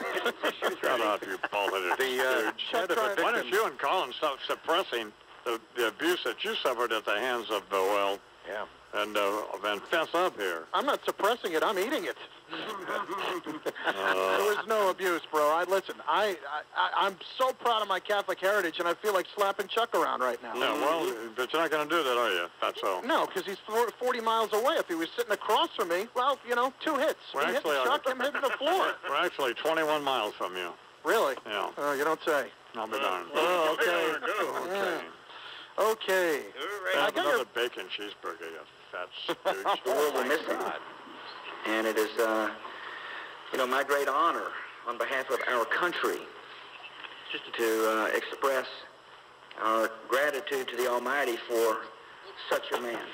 S5: Shut up, you bald-headed
S7: The uh,
S5: stooge.
S7: head of a
S8: Chuck,
S5: Why
S7: victim.
S5: don't you and Colin stop suppressing the, the abuse that you suffered at the hands of, uh, well,
S7: Yeah.
S5: and, uh, and fess up here?
S8: I'm not suppressing it. I'm eating it.
S5: Uh,
S8: There was no abuse, bro. I listen. I, I I'm so proud of my Catholic heritage, and I feel like slapping Chuck around right now.
S5: Yeah, well, but you're not going to do that, are you? That's all.
S8: No, because he's for- forty miles away. If he was sitting across from me, well, you know, two hits.
S5: We're
S8: Me hitting
S5: actually-
S8: Chuck, him hitting the floor.
S5: We're actually twenty-one miles from you.
S8: Really?
S5: Yeah.
S8: Oh, you don't say.
S5: I'll be darned.
S8: Oh, okay.
S5: Okay.
S8: Okay. I
S5: Have
S8: got
S5: another
S8: your...
S5: bacon cheeseburger, you fat stooge.
S11: Well, we're missing it. And it is, uh, you know, my great honor on behalf of our country to uh, express our gratitude to the Almighty for such a man.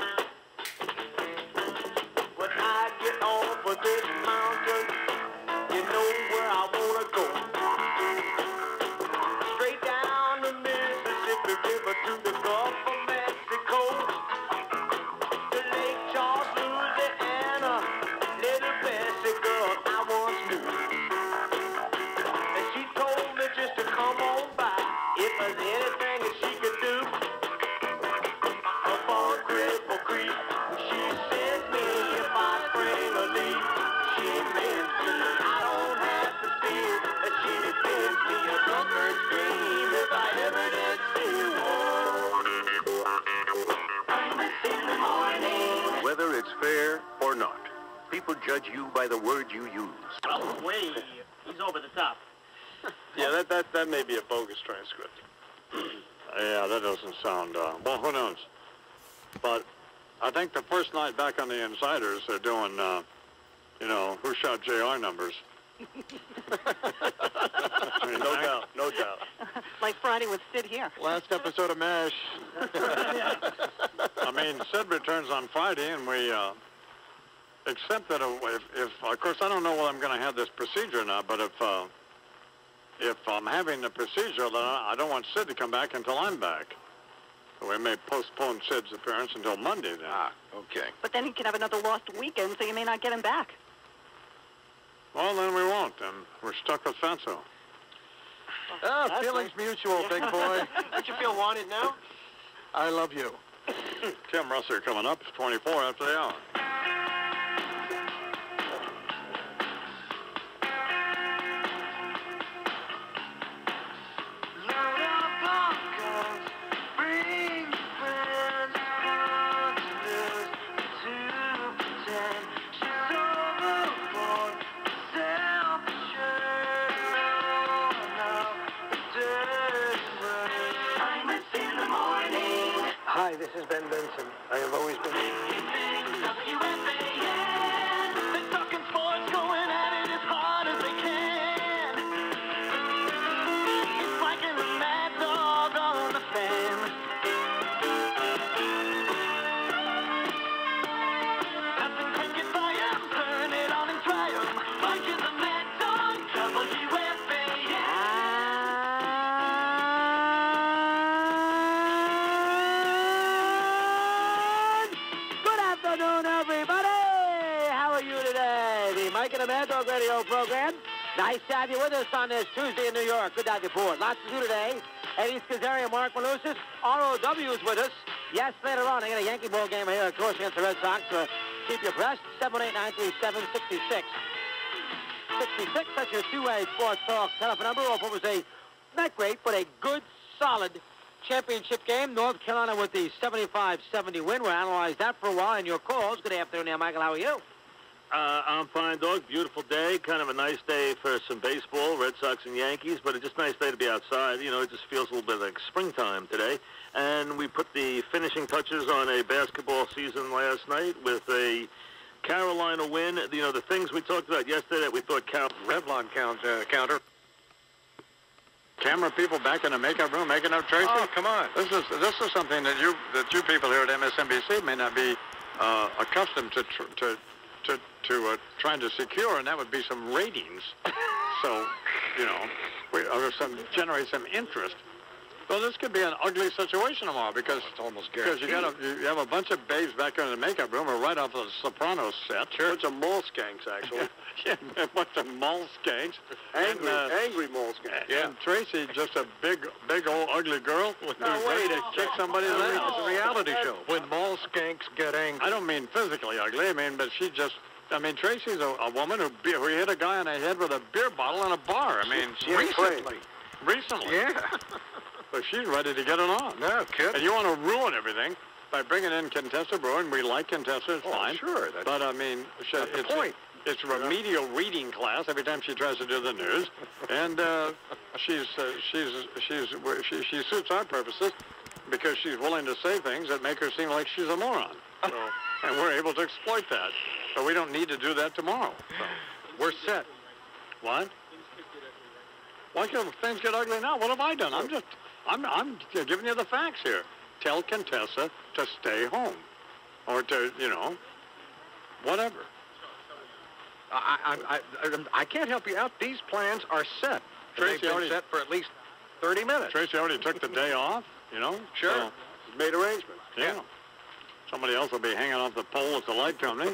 S2: When I get over this mountain,
S14: or not. People judge you by the word you use.
S21: Oh, way. He's over the top.
S20: Yeah, that, that, that may be a bogus transcript.
S5: Yeah, that doesn't sound, uh, well, who knows? But I think the first night back on the Insiders, they're doing, uh, you know, who shot J R numbers.
S20: I mean, no doubt, no doubt.
S4: Like Friday with Sid here.
S8: Last episode of MASH.
S5: I mean, Sid returns on Friday, and we, uh, except that if, if, of course, I don't know whether I'm going to have this procedure or not, but if, uh, if I'm having the procedure, then I don't want Sid to come back until I'm back. So we may postpone Sid's appearance until Monday then.
S7: Ah, okay.
S4: But then he could have another lost weekend, so you may not get him back.
S5: Well, then we won't, then. We're stuck with Fatso.
S8: Ah,
S21: That's
S8: feelings
S21: nice.
S8: mutual, big boy.
S21: Don't you feel wanted now?
S8: I love you.
S5: Tim Russer coming up, twenty-four after the hour.
S22: Hi, this is Ben Benson. I have always been...
S2: W F A N, they're talking sports, going at it as hard as they can. It's like a mad dog on the fan. Nothing can get by 'em, turn it on and try 'em. Like is a mad dog, W F A N.
S22: Afternoon, everybody. How are you today? The Mike and the Mad Dog Radio program. Nice to have you with us on this Tuesday in New York. Good to have you aboard. Lots to do today. Eddie Scazzeri and Mark Malusis. R O W is with us. Yes, later on, I got a Yankee ball game here, of course, against the Red Sox. Uh, keep you abreast. seven eight nine three seven six six. sixty-six, that's your two-way sports talk telephone number. Well, it was a, not great, but a good, solid championship game. North Carolina with the seventy-five seventy win. We'll analyze that for a while. And your calls. Good afternoon there, Michael. How are you?
S21: Uh, I'm fine, dog. Beautiful day. Kind of a nice day for some baseball, Red Sox and Yankees, but it's just a nice day to be outside. You know, it just feels a little bit like springtime today. And we put the finishing touches on a basketball season last night with a Carolina win. You know, the things we talked about yesterday that we thought count.
S7: Revlon count, uh, counter.
S5: Camera people back in the makeup room making up Tracy?
S7: Oh, come on.
S5: This is this is something that you that you people here at M S N B C may not be uh, accustomed to tr to to to uh, trying to secure, and that would be some ratings. So, you know, we or some generate some interest. Well, this could be an ugly situation tomorrow because
S7: it's almost
S5: because you got a, you have a bunch of babes back in the makeup room or right off of the Sopranos set.
S20: Sure. A bunch of mole skanks, actually.
S5: Yeah, a bunch of mole skanks.
S20: Angry,
S5: and, uh,
S20: angry mole skanks.
S5: Yeah. And Tracy, just a big, big old ugly girl with
S7: No,
S5: who's
S7: wait,
S5: ready to
S7: it's-
S5: kick somebody's
S7: no,
S5: ass.
S7: it's a reality show. When mole skanks get angry.
S5: I don't mean physically ugly. I mean, but she just. I mean, Tracy's a, a woman who, be, who hit a guy on the head with a beer bottle in a bar. I mean,
S7: She- she
S5: recently. Recently.
S7: Yeah.
S5: But she's ready to get it on.
S7: No, kid.
S5: And you want to ruin everything by bringing in Contessa Brewer, and we like Contessa, it's
S7: Oh,
S5: fine.
S7: sure, that's-
S5: But, I mean, she,
S7: That's the
S5: it's,
S7: point.
S5: it's remedial reading class every time she tries to do the news. And uh, she's, uh, she's, she's, she, she suits our purposes because she's willing to say things that make her seem like she's a moron. So, and we're able to exploit that. So we don't need to do that tomorrow. So.
S7: We're set.
S5: What? Why can't things get ugly now? What have I done? I'm just, I'm, I'm giving you the facts here. Tell Contessa to stay home, or to, you know, whatever.
S7: I, I, I, I can't help you out. These plans are set. And
S5: Tracy
S7: they've been
S5: already-
S7: set for at least thirty minutes.
S5: Tracy already took the day off, you know.
S7: Sure.
S5: So,
S20: Made arrangements.
S5: yeah. Somebody else will be hanging off the pole at the light company.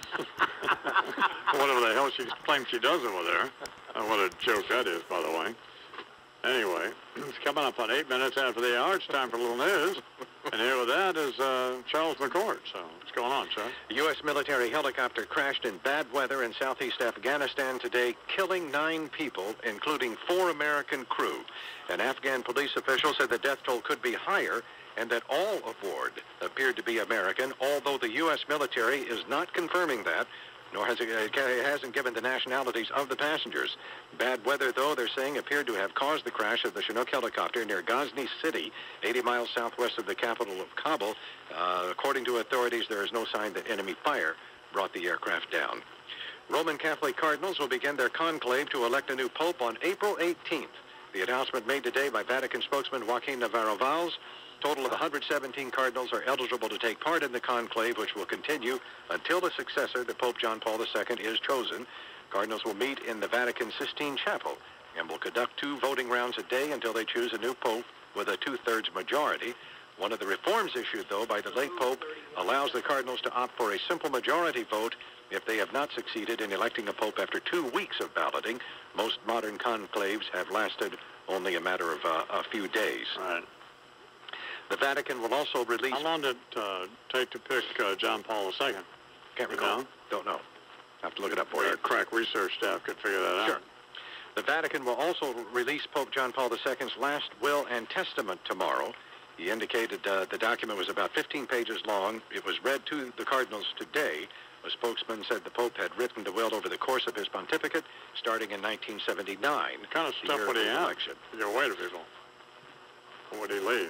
S5: Whatever the hell she claims she does over there. Uh, what a joke that is, by the way. Anyway, it's coming up on eight minutes after the hour. It's time for a little news. And here with that is uh, Charles McCord. So what's going on, Charles?
S7: A U S military helicopter crashed in bad weather in southeast Afghanistan today, killing nine people, including four American crew. An Afghan police official said the death toll could be higher and that all aboard appeared to be American, although the U S military is not confirming that, nor has it, it hasn't given the nationalities of the passengers. Bad weather, though, they're saying appeared to have caused the crash of the Chinook helicopter near Ghazni City, eighty miles southwest of the capital of Kabul. Uh, according to authorities, there is no sign that enemy fire brought the aircraft down. Roman Catholic cardinals will begin their conclave to elect a new pope on April eighteenth. The announcement made today by Vatican spokesman Joaquin Navarro-Valls. Total of one hundred seventeen cardinals are eligible to take part in the conclave, which will continue until the successor to Pope John Paul the Second is chosen. Cardinals will meet in the Vatican Sistine Chapel and will conduct two voting rounds a day until they choose a new pope with a two-thirds majority. One of the reforms issued, though, by the late pope allows the cardinals to opt for a simple majority vote if they have not succeeded in electing a pope after two weeks of balloting. Most modern conclaves have lasted only a matter of uh, a few days.
S5: Right.
S7: The Vatican will also release...
S5: How long did it uh, take to pick uh, John Paul the Second?
S7: Can't recall. No? Don't know. Have to look it up for
S5: Our
S7: you.
S5: crack research staff could figure that out.
S7: Sure. The Vatican will also release Pope John Paul the Second's last will and testament tomorrow. He indicated uh, the document was about fifteen pages long. It was read to the cardinals today. A spokesman said the Pope had written the will over the course of his pontificate, starting in nineteen seventy-nine.
S5: What kind of stuff would he have? Your way to people. Or would he leave?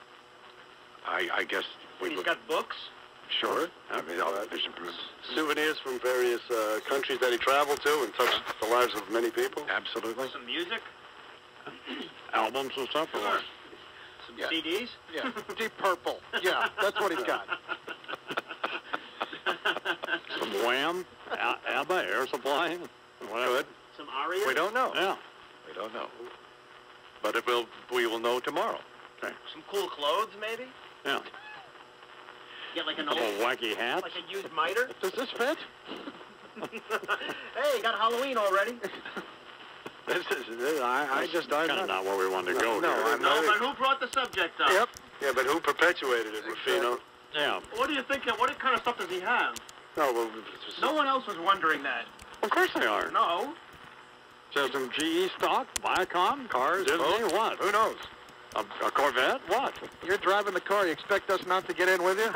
S7: I, I guess we
S21: He's
S7: would...
S21: got books?
S7: Sure. I mean, uh, there's
S20: souvenirs from various uh, countries that he traveled to and touched the lives of many people.
S7: Absolutely.
S21: Some music?
S5: Albums and stuff, or what?
S21: Some
S8: Yeah.
S21: C Ds?
S8: Yeah, Deep Purple. Yeah, that's what he's got.
S5: Some Wham, A- ABBA, Air Supply, whatever.
S7: Good.
S21: Some arias?
S7: We don't know.
S5: Yeah.
S7: We don't know. But it will. We will know tomorrow.
S5: Okay.
S21: Some cool clothes, maybe?
S5: Yeah.
S21: Get like an
S5: A
S21: old...
S5: couple wacky hats.
S21: Like a used miter?
S8: Does this fit?
S21: Hey, got Halloween already.
S7: This is. This, I, I just. I'm
S5: kind of
S7: not,
S5: not where we wanted to go
S7: no,
S5: here.
S7: I'm
S21: No,
S7: not.
S21: but who brought the subject up?
S7: Yep.
S20: Yeah, but who perpetuated it, Rufino?
S5: Yeah.
S21: What do you think? What kind of stuff does he have?
S20: No, well,
S21: No one else was wondering that.
S5: Of course they are.
S21: No.
S5: Says some G E stock, Viacom, cars, Disney,
S7: boats?
S5: what?
S7: Who knows?
S5: A, a Corvette, what?
S8: You're driving the car. You expect us not to get in with you?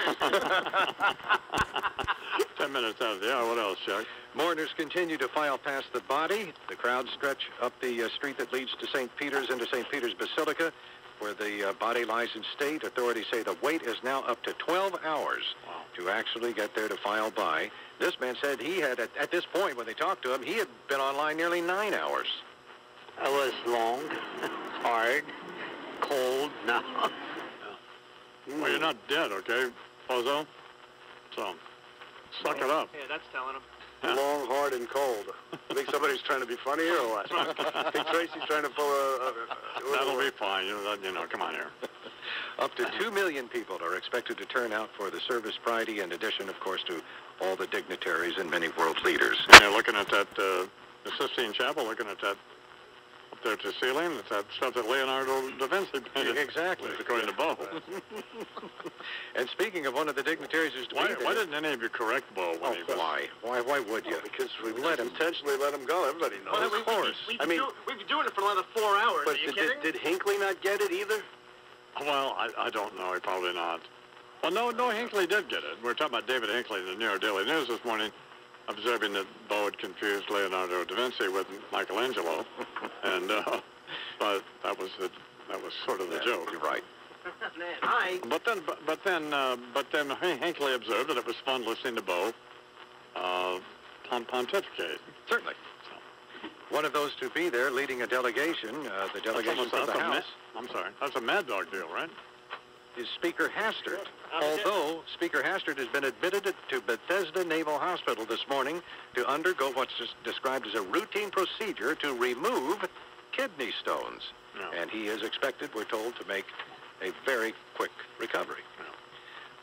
S5: Ten minutes out of the hour. What else, Chuck?
S7: Mourners continue to file past the body. The crowd stretch up the uh, street that leads to Saint Peter's into Saint Peter's Basilica, where the uh, body lies in state. Authorities say the wait is now up to twelve hours
S5: Wow.
S7: to actually get there to file by. This man said he had, at, at this point when they talked to him, he had been online nearly nine hours.
S21: It was long, hard, cold. No.
S5: Well, you're not dead, okay, Pozo? So, suck it up.
S21: Yeah, that's telling him.
S20: long, hard, and cold. I think somebody's trying to be funny here or what? I think Tracy's trying to pull a... a, a
S5: That'll be fine. You know, you know, come on here.
S7: Up to two million people are expected to turn out for the service Friday, in addition, of course, to all the dignitaries and many world leaders.
S5: And you're looking at that, uh, the Sistine Chapel, looking at that up there to the ceiling. It's that stuff that Leonardo da Vinci painted.
S7: Exactly.
S5: According to Bo.
S7: And speaking of one of the dignitaries who's to
S5: Why,
S7: be there...
S5: why didn't any of you correct Bo when
S7: Oh,
S5: he was...
S7: why? Why, why would you?
S20: Well, because we let him intentionally let him go. Everybody knows.
S21: Well, we,
S7: of course.
S21: We, we,
S20: I mean-
S21: do, we've been doing it for another four hours.
S20: But
S21: Are you
S20: did,
S21: kidding?
S20: did, did Hinckley not get it either?
S5: Well, I, I don't know. He probably not. Well, no, no, Hinckley did get it. We were talking about David Hinckley in the New York Daily News this morning, observing that Bo had confused Leonardo da Vinci with Michelangelo, and uh, but that was the that was sort of the
S7: Yeah,
S5: joke.
S7: You're right.
S21: Man, I...
S5: But then, but, but then, uh, but then Hinckley observed that it was fun listening to Bo uh, pon- pontificate.
S7: Certainly. One of those to be there leading a delegation, uh, the delegation
S5: That's
S7: from
S5: almost-
S7: the
S5: that's a
S7: House,
S5: ma- I'm sorry. That's a Mad Dog deal, right?
S7: is Speaker Hastert.
S21: Uh,
S7: Although Speaker Hastert has been admitted to Bethesda Naval Hospital this morning to undergo what's described as a routine procedure to remove kidney stones.
S5: No.
S7: And he is expected, we're told, to make a very quick recovery.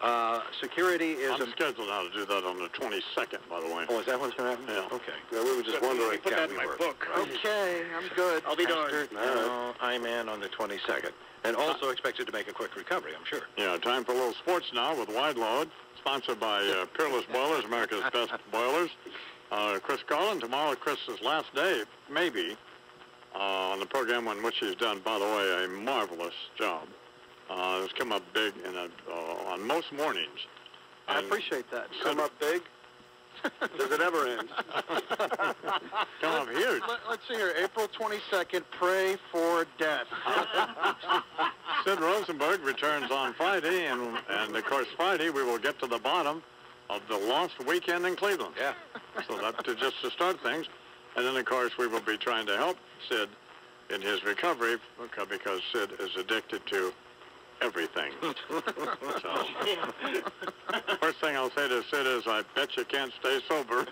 S7: Uh, security is...
S5: I'm scheduled now to do that on the twenty-second, by the way.
S7: Oh, is that what's going to happen?
S5: Yeah.
S7: Okay.
S20: Yeah, we were just wondering.
S10: Put that in my book.
S8: Okay, I'm good.
S10: I'll be darned.
S7: Pastor, no, I'm in on the twenty-second. And also expected to make a quick recovery, I'm sure.
S5: Yeah, time for a little sports now with Wide Load, sponsored by uh, Peerless Boilers, America's best boilers. Uh, Chris Garland, tomorrow Chris's last day, maybe, uh, on the program on which he's done, by the way, a marvelous job. Uh, it's come up big in a, uh, on most mornings.
S8: I
S5: And
S8: appreciate that.
S20: Come up big? Does it ever end?
S5: Come up huge.
S8: Let, let's see here. April twenty-second, pray for death.
S5: Sid Rosenberg returns on Friday, and, and of course, Friday we will get to the bottom of the lost weekend in Cleveland.
S7: Yeah.
S5: So that to just to start things. And then, of course, we will be trying to help Sid in his recovery because Sid is addicted to everything. So, first thing I'll say to Sid is, I bet you can't stay sober.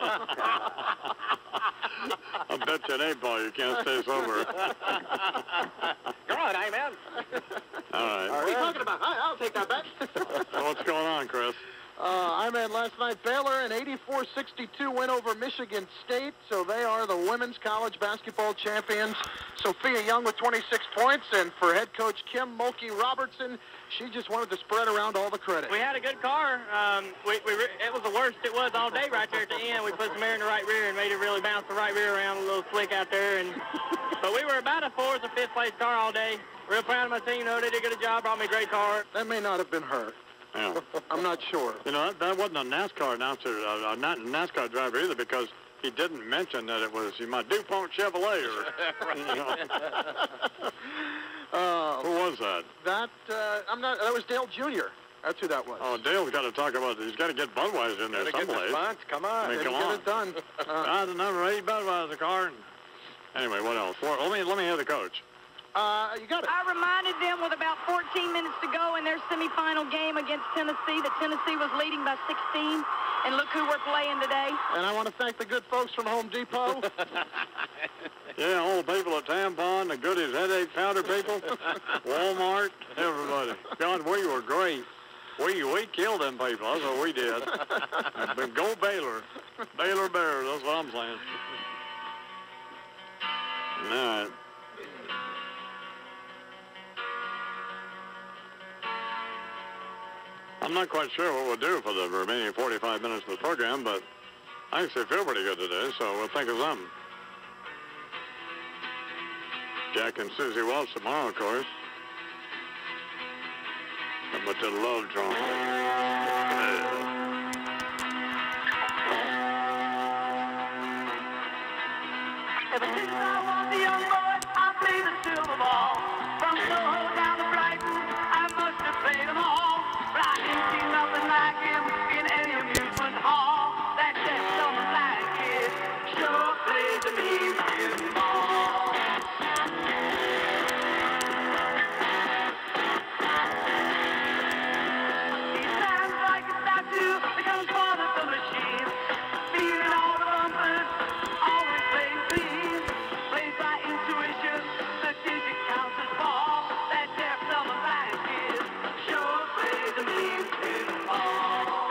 S5: I bet you an eight ball you can't stay sober.
S22: Come on, Amen.
S5: All right.
S8: What are you talking about? I, I'll take that bet.
S5: So what's going on, Chris?
S8: Uh, I'm in last night. Baylor an eighty-four sixty-two win over Michigan State, so they are the women's college basketball champions. Sophia Young with twenty-six points, and for head coach Kim Mulkey Robertson, she just wanted to spread around all the credit.
S9: We had a good car. Um, we, we, it was the worst it was all day right there at the end. We put some air in the right rear and made it really bounce the right rear around a little slick out there. And but we were about a fourth or fifth place car all day. Real proud of my team. You know, they did a good job. Brought me a great car.
S8: That may not have been her.
S5: Yeah.
S8: I'm not sure.
S5: You know, that, that wasn't a NASCAR announcer, uh, not a NASCAR driver either, because he didn't mention that it was my DuPont Chevrolet. Or, you know.
S8: uh,
S5: Who was that?
S8: That uh, I'm not. That was Dale Junior That's who that was.
S5: Oh, Dale's got to talk about. He's got to get Budweiser in there
S7: Gotta get the
S5: someplace.
S7: sponsor. Come on.
S5: I mean,
S8: Didn't
S5: come
S8: get
S5: on.
S8: it done. Uh,
S5: Ah, the number eight Budweiser car. And anyway, what else? Well, let me let me hear the coach.
S8: Uh, you got it.
S9: I reminded them with about fourteen minutes to go in their semifinal game against Tennessee that Tennessee was leading by sixteen. And look who we're playing today.
S8: And I want to thank the good folks from Home Depot.
S5: Yeah, all the people at Tampon, the goodies, headache powder people, Walmart, everybody. God, we were great. We we killed them people. That's what we did. But go Baylor. Baylor Bears. That's what I'm saying. All right. I'm not quite sure what we'll do for the remaining forty-five minutes of the program, but I actually feel pretty good today, so we'll think of something. Jack and Susie Welch tomorrow, of course. But the love drum.
S2: Ever since I was a young boy, I played the silver ball. From Soho down to Brighton, I must have played them all. But I didn't see nothing like him in any amusement hall. That deaf, dumb, blind kid sure played the mean pinball. He stands like a statue that comes forth of the machine, feeling all the bumpers, always playing clean. Plays by intuition, the digit counts as ball. That deaf, dumb, blind kid sure plays the mean pinball.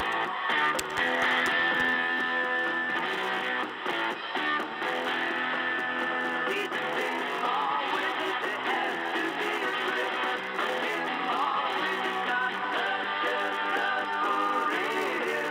S2: He's a pinball wizard that has to be a trick. A pinball wizard got such a love for it.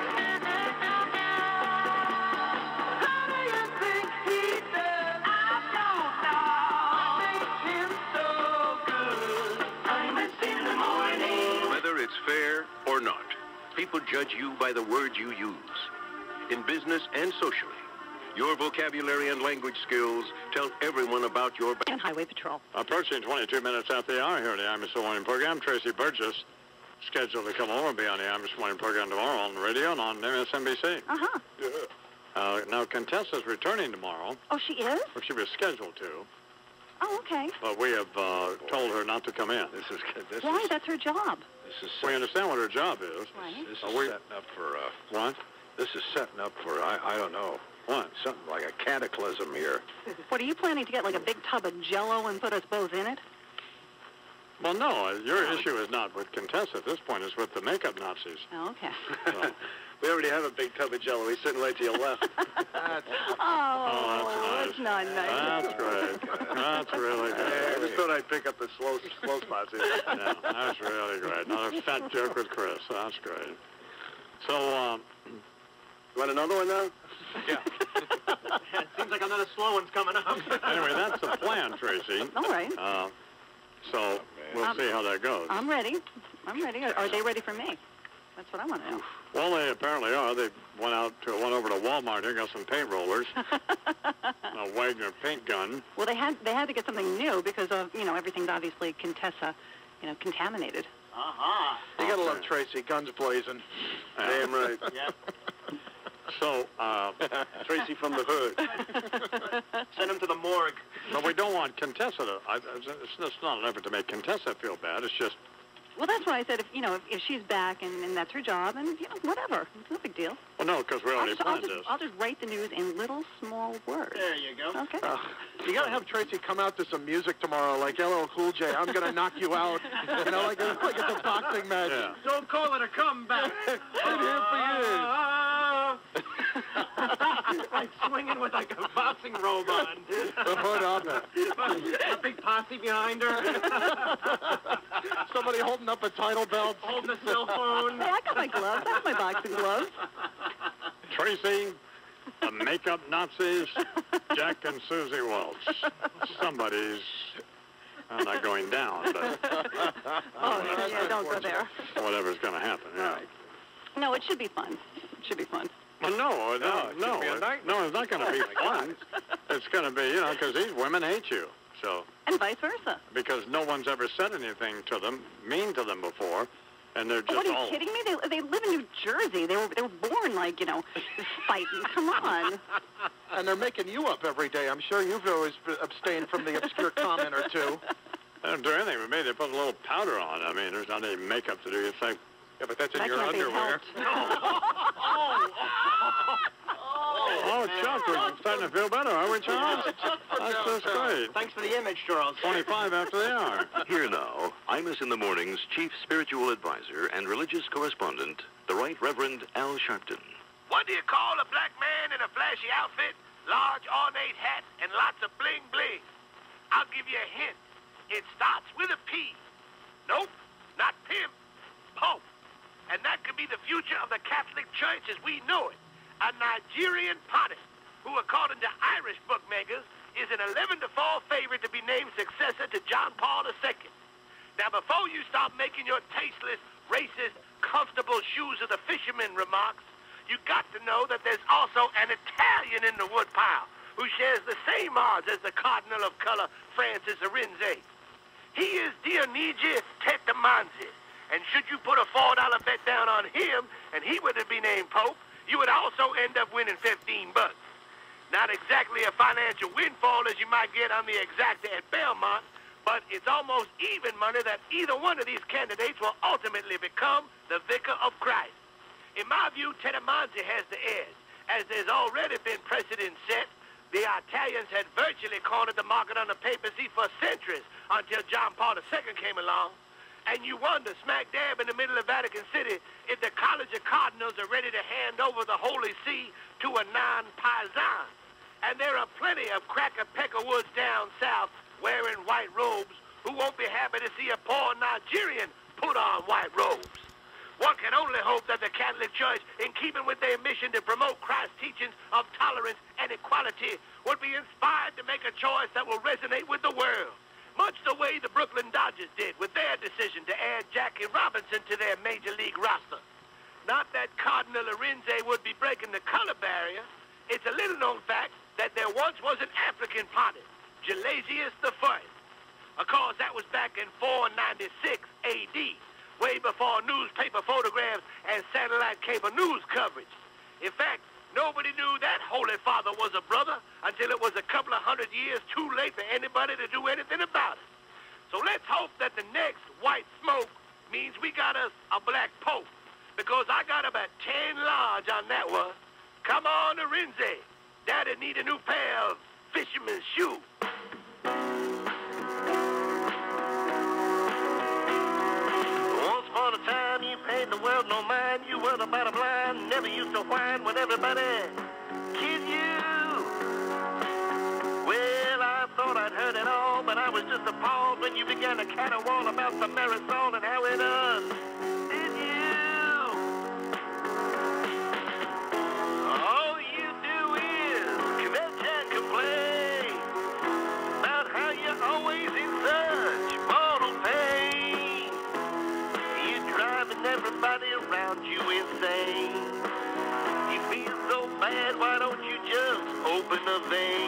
S2: How do you think he does? I don't know. I think him so good. Famous in the morning.
S14: Whether it's fair or not, people judge you by the words you use. In business and socially, your vocabulary and language skills tell everyone about your...
S4: And Highway Patrol.
S5: Approaching twenty-two minutes after the hour here on the Imus Morning Program. Tracy Burgess scheduled to come over and be on the Imus Morning Program tomorrow on the radio and on M S N B C.
S4: Uh-huh.
S5: Uh, now, Contessa's returning tomorrow.
S4: Oh, she is?
S5: Or she was scheduled to,
S4: Oh, okay.
S5: but we have uh, told her not to come in.
S7: This is this
S4: Why?
S7: is
S4: That's her job.
S7: this is
S5: We understand what her job is.
S4: Right.
S7: this is
S5: Are we-
S7: setting up for uh,
S5: What?
S7: this is setting up for I I don't know
S5: What?
S7: something like a cataclysm here.
S4: What, are you planning to get like a big tub of Jell-O and put us both in it?
S5: Well, no, your issue is not with Contessa at this point. It's with the makeup Nazis.
S4: Oh, okay.
S5: So.
S20: We already have a big tub of Jello. He's sitting right to your left.
S4: oh,
S5: oh,
S4: that's nice.
S5: That's not nice. That's great. That's really good.
S20: Yeah, I just thought I'd pick up the slow, slow spots here.
S5: Yeah, that's really great. Another fat joke with Chris. That's great. So, um...
S20: You want another one now?
S6: Yeah. It seems like another slow one's coming up.
S5: Anyway, that's the plan, Tracy.
S4: All right.
S5: Uh, so, we'll
S4: um,
S5: see how that goes.
S4: I'm ready. I'm ready. Are, are they ready for me? That's what I want to know.
S5: Well, they apparently are. They went out to went over to Walmart and got some paint rollers, a Wagner paint gun.
S4: Well, they had they had to get something new because of you know everything's obviously Contessa, you know, contaminated.
S6: Uh-huh.
S8: You gotta love Tracy. Guns blazing.
S20: Damn right.
S6: Yep.
S5: So, uh,
S20: Tracy from the hood.
S6: Send him to the morgue.
S5: But we don't want Contessa to. I, it's, it's not an effort to make Contessa feel bad. It's just.
S4: Well, that's why I said if you know if, if she's back and, and that's her job and you know whatever, it's no big deal.
S5: Well, no, because we already
S4: I'll just, I'll
S5: planned
S4: just,
S5: this.
S4: I'll just write the news in little small words.
S6: There you go.
S4: Okay.
S8: Uh, you gotta have Tracy come out to some music tomorrow, like L L Cool J. I'm gonna knock you out. You know, like, a, like it's a boxing match.
S5: Yeah.
S6: Don't call it a comeback.
S8: I'm here for you.
S6: Like swinging with like a boxing robe on.
S8: The hood up.
S6: A big posse behind her.
S8: Somebody holding up a title belt.
S6: Holding a cell phone.
S4: Hey, I got my gloves. I have my boxing gloves.
S5: Tracy, the makeup Nazis, Jack and Susie Welch. Somebody's. I'm not going down, but.
S4: Oh, yeah, yeah, don't go there.
S5: Whatever's going to happen, yeah.
S4: No, it should be fun. It should be fun.
S5: Well, no, no, no,
S8: be a
S5: it-
S8: nightmare.
S5: no, it's not going to be fun. It's going to be, you know, because these women hate you. So,
S4: And vice versa.
S5: because no one's ever said anything to them, mean to them before, and they're
S4: Oh,
S5: just
S4: what are you
S5: all.
S4: kidding me? They, they live in New Jersey. They were they were born like you know, fighting. Come on.
S8: And they're making you up every day. I'm sure you've always abstained from the obscure comment or two.
S5: They don't do anything with me. They put a little powder on. I mean, there's not any makeup to do. You think?
S8: Yeah, but that's in
S4: That
S8: your
S4: can't be
S8: underwear.
S4: helped.
S5: Oh, Chuck, we're starting to feel better, aren't we, Charles? That's just great.
S6: Thanks for the image, Charles.
S5: twenty-five after the hour.
S14: Here now, Imus in the Morning's chief spiritual advisor and religious correspondent, the Right Reverend Al Sharpton.
S12: What do you call a black man in a flashy outfit, large ornate hat, and lots of bling bling? I'll give you a hint. It starts with a P. Nope, not pimp, Pope. And that could be the future of the Catholic Church as we know it. A Nigerian pontiff who, according to Irish bookmakers, is an eleven to four favorite to be named successor to John Paul the Second. Now, before you start making your tasteless, racist, comfortable shoes of the fisherman remarks, you got to know that there's also an Italian in the woodpile who shares the same odds as the Cardinal of Color, Francis Arinze. He is Dionigi Tetamanzi, and should you put a four dollar bet down on him and he were to be named Pope, you would also end up winning fifteen bucks. Not exactly a financial windfall as you might get on the exacta at Belmont, but it's almost even money that either one of these candidates will ultimately become the vicar of Christ. In my view, Tetamanzi has the edge, as there's already been precedent set. The Italians had virtually cornered the market on the papacy for centuries until John Paul the Second came along. And you wonder, smack dab in the middle of Vatican City, if the College of Cardinals are ready to hand over the Holy See to a non-paisan. And there are plenty of cracker peckerwoods down south wearing white robes who won't be happy to see a poor Nigerian put on white robes. One can only hope that the Catholic Church, in keeping with their mission to promote Christ's teachings of tolerance and equality, would be inspired to make a choice that will resonate with the world. Much the way the Brooklyn Dodgers did with their decision to add Jackie Robinson to their Major League roster. Not that Cardinal Arinze would be breaking the color barrier. It's a little-known fact that there once was an African pontiff, Gelasius the First. Of course, that was back in four ninety-six A D, way before newspaper photographs and satellite cable news coverage. In fact, nobody knew that Holy Father was a brother until it was a couple of hundred years too late for anybody to do anything about it. So let's hope that the next white smoke means we got us a black pope, because I got about ten large on that one. Come on, Arinze. Daddy need a new pair of fisherman's shoes. mind. You were the bottom line. Never used to whine when everybody kid you. Well, I thought I'd heard it all, but I was just appalled when you began to caterwaul about the Marisol and how it undid you. All you do is kvetch and complain about how you're always in such mortal pain. You're driving everybody around you insane. You feel so bad, why don't you just open a vein?